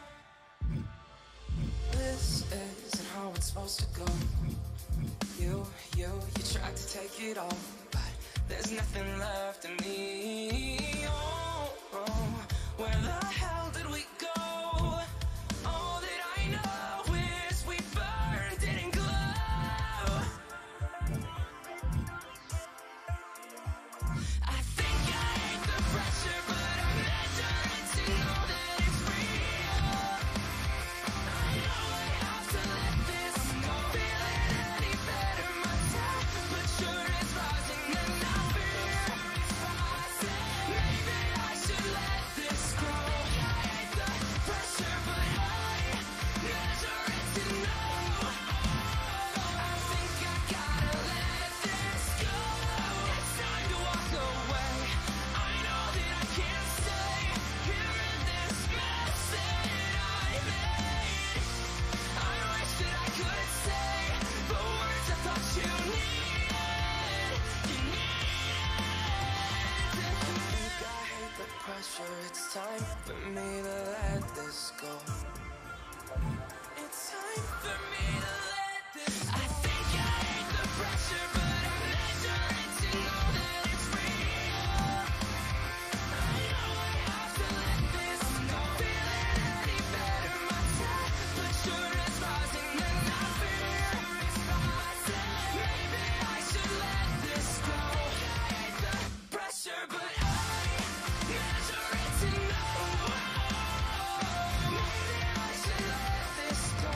This isn't how it's supposed to go. You, you, you tried to take it all, but there's nothing left in me. Oh, oh, where the hell did we go? All that I know is we burned, didn't glow. I think I hate the pressure, but I measure it to know that it's real. I know I have to let this go. Feeling any better, my temperature is rising and I fear it's rising. Maybe I should let this go. I hate the pressure, but I measure it to know. I think I gotta let this go. It's time to walk away. I know that I can't stay here in this mess that I made. I wish that I could say the words I thought you needed. You needed. I think I hate the pressure. It's time for me to let this go. It's time for me to let this go. I think I hate the pressure, but I measure it to know that it's real. I know I have to let this go. Feeling any better, my temperature is rising and I fear it's rising. Maybe I should let this go. I hate the pressure, but I measure it to know. Maybe I should let this go.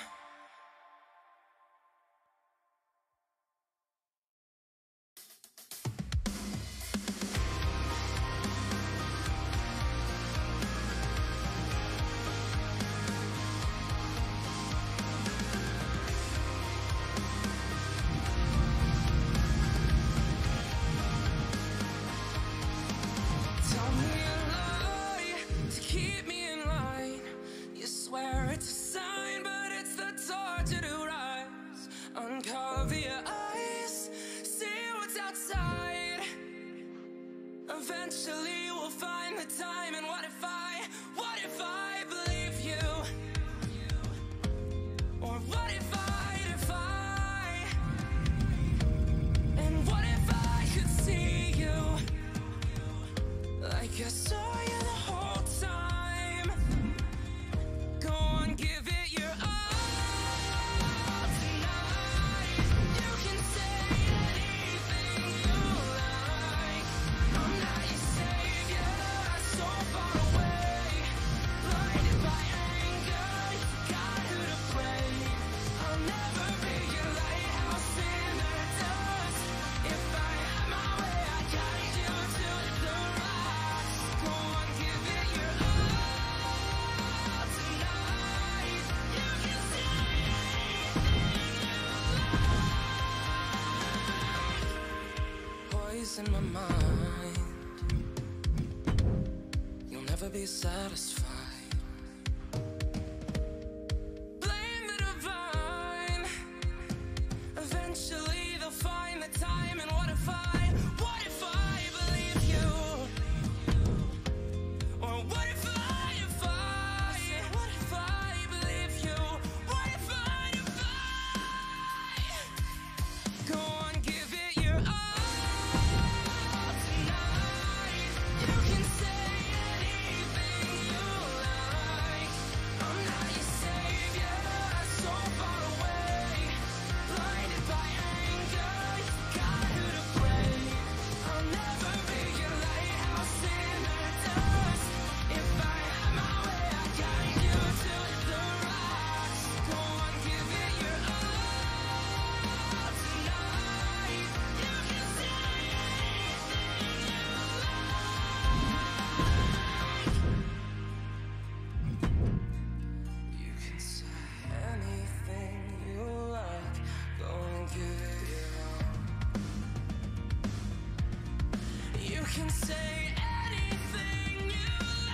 Tell me a lie to keep me in line. You swear it's a sign, but it's the torture to rise. Uncover your eyes, see what's outside. Eventually we'll find the time. And what if I, what if I believe you? Or what if I defy? And what if I could see you like I saw you the whole time? Go on, give it your all tonight. You can say anything you like. I'm not your savior, so far away. Blinded by anger, you got who to blame. I'll never be your lighthouse in the dust. If I had my way, I'd guide you to the rocks. Go on, give it your all tonight. You can say anything you like. Poison my mind. You'll never be satisfied. Blame the divine. Eventually they'll find the time. And what if I, what if I believe you? Or what if I defy? What if I believe you? What if I defy? Go on, give it your all tonight. You can say anything you can say anything you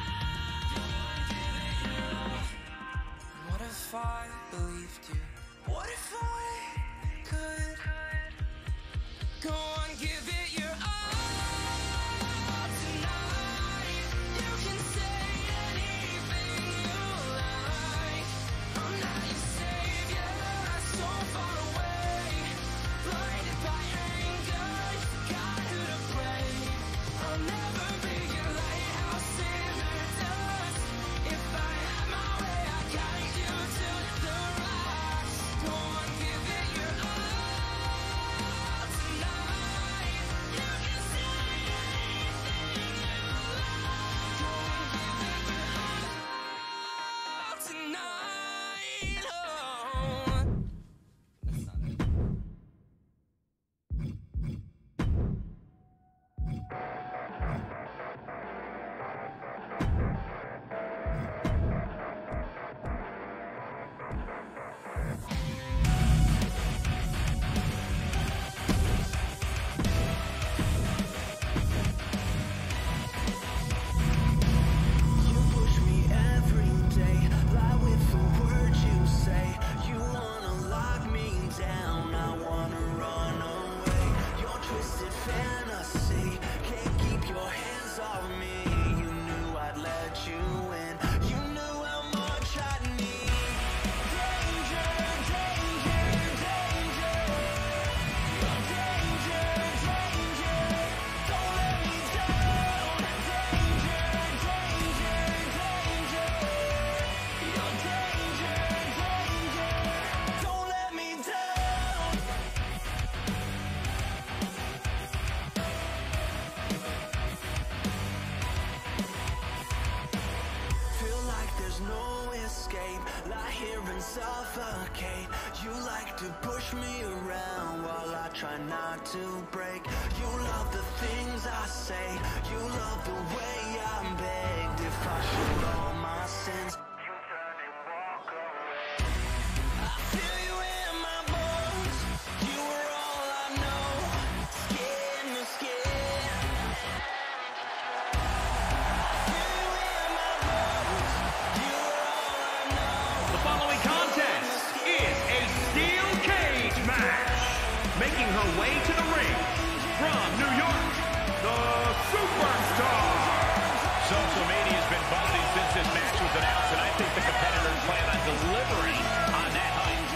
like. What if I believed you? What if I could go on, give it your all tonight? You can say anything you like. I'm not your savior, so far away, blinded by anger, got who to blame. I'll never be your lighthouse in the dust. If I had my way, I'd guide you to the rocks. Go on, give it your all tonight. You can say anything you like. Go on, give it your all tonight. Oh. You push me every day, lie with the words you say. You wanna lock me down, I wanna run away. Your twisted fantasy can't keep your hands off me. You knew I'd let you in, you knew how much I need. Danger, danger, danger. You're danger, danger. Don't let me down. Danger, danger, danger. You're danger, danger. Don't let me down. Feel like there's no escape, lie here and suffocate. You like to push me around while I try not to break. You love the things I say, you love the way I'm begged. If I showed all my sins, you turn and walk away. I feel you in my bones, you were all I know. Skin to skin. Feel you in my bones, you were all I know. The following contest is a steel cage match. Making her way to the ring from New York, the Superstar. Social media has been buzzing since this match was announced, and I think the competitors plan on delivering on that hype.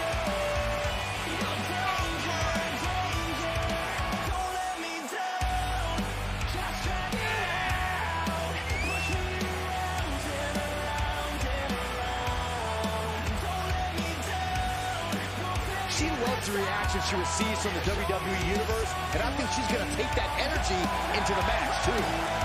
Don't let me down, just drag me out, push me around and around and around. Don't let me down, no fair. She loves the reaction she receives from the W W E Universe, and I think she's going to take that energy into the match, too.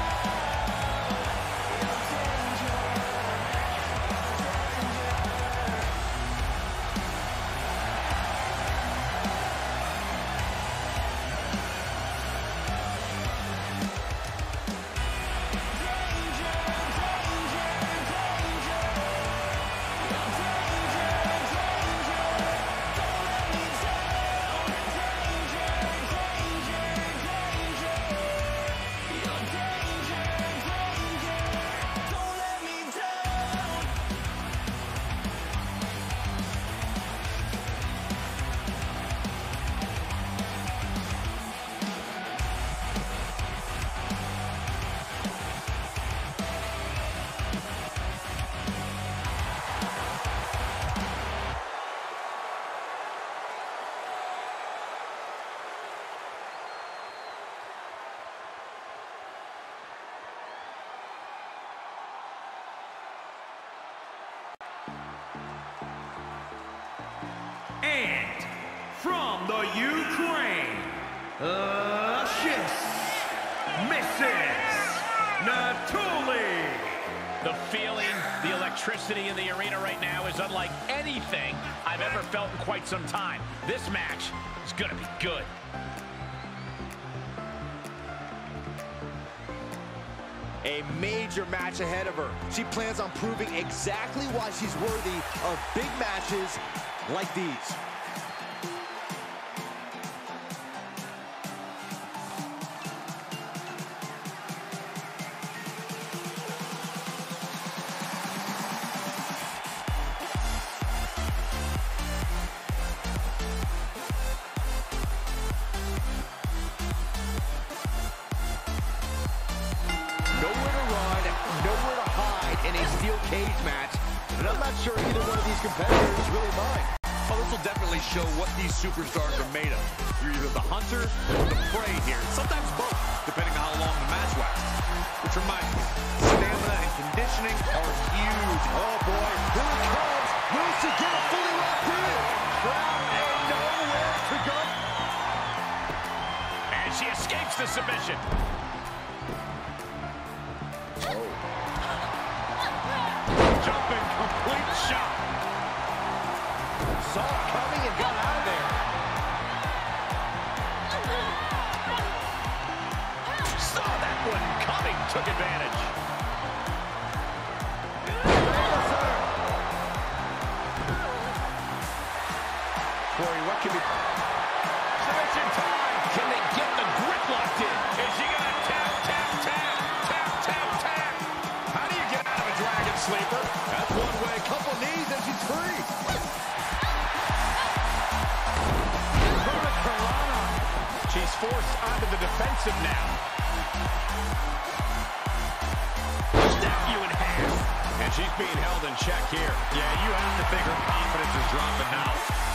And from the Ukraine, uh, she's Missus Natuli. The feeling, the electricity in the arena right now is unlike anything I've ever felt in quite some time. This match is going to be good. A major match ahead of her. She plans on proving exactly why she's worthy of big matches like these. in a steel cage match, but I'm not sure either one of these competitors really mind. Well, this will definitely show what these superstars are made of. You're either the hunter or the prey here. Sometimes both, depending on how long the match lasts. Which reminds me, stamina and conditioning are huge. Oh, boy. Here it comes. Will she get it fully locked in? Crowd ain't nowhere to go. And she escapes the submission. Oh. Jumping complete shot. Saw it coming and got out of there. Saw that one coming, took advantage. Corey, what can be... Submission time. Can they get the grip locked in? Is she gonna tap, tap, tap, tap, tap, tap? How do you get out of a dragon sleeper? That's one way. Couple knees and she's free. She's forced onto the defensive now. Snap you in half. And she's being held in check here. Yeah, you have to think her confidence is dropping now.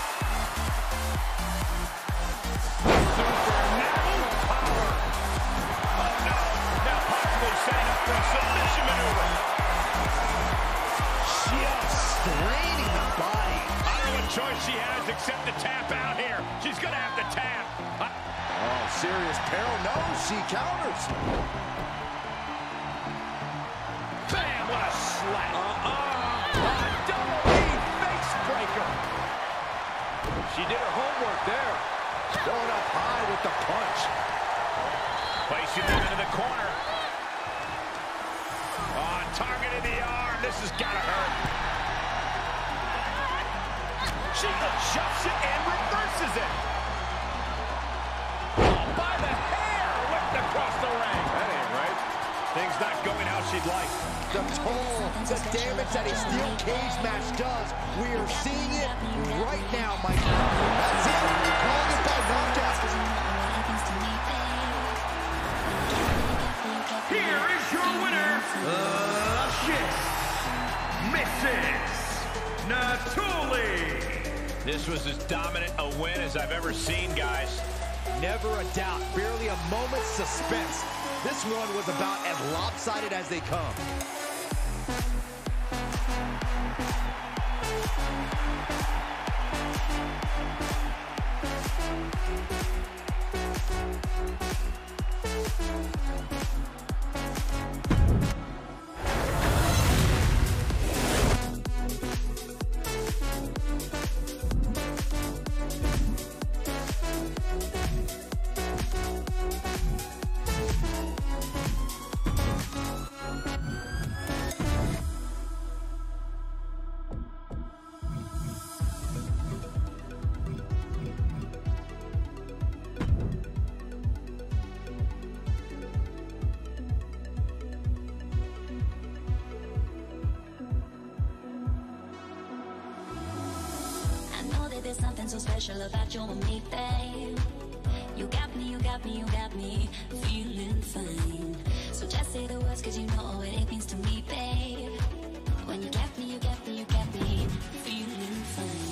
Supernatural power. Oh, no. Now possibly setting up for a submission maneuver. Just straining the body. I don't know what choice she has except to tap out here. She's going to have to tap. I Oh, serious peril. No, she counters. Bam, what a slap. Uh-uh. A double knee face breaker. She did her homework there. Going up high with the punch. Placing them into the corner. On target in the arm. This has got to hurt. She adjusts it and reverses it. By the hair, whipped across the ring. That ain't right. Things not going how she'd like. The toll, the damage that a steel cage match does. We are seeing it right now, Mike. That's it. Calling it by knockout. Here is your winner, uh, Kiss, Missus Natuli. This was as dominant a win as I've ever seen, guys. Never a doubt, barely a moment's suspense. This one was about as lopsided as they come. There's something so special about you and me, babe. You got me, you got me, you got me feeling fine. So just say the words, cause you know what it means to me, babe. When you got me, you got me, you got me feeling fine.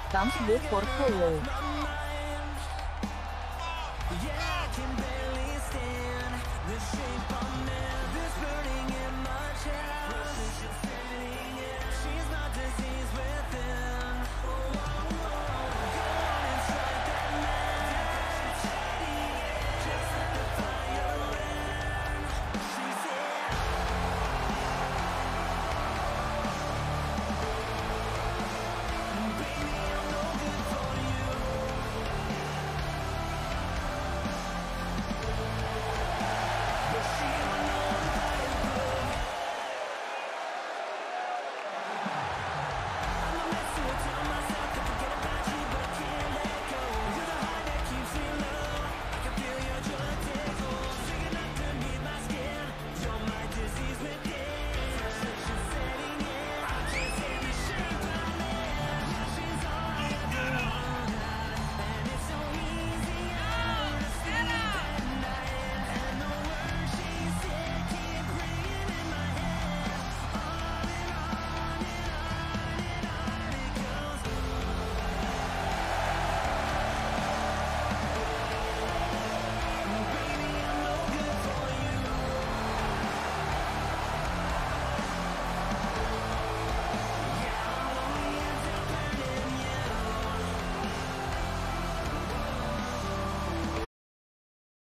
Thank you for follow.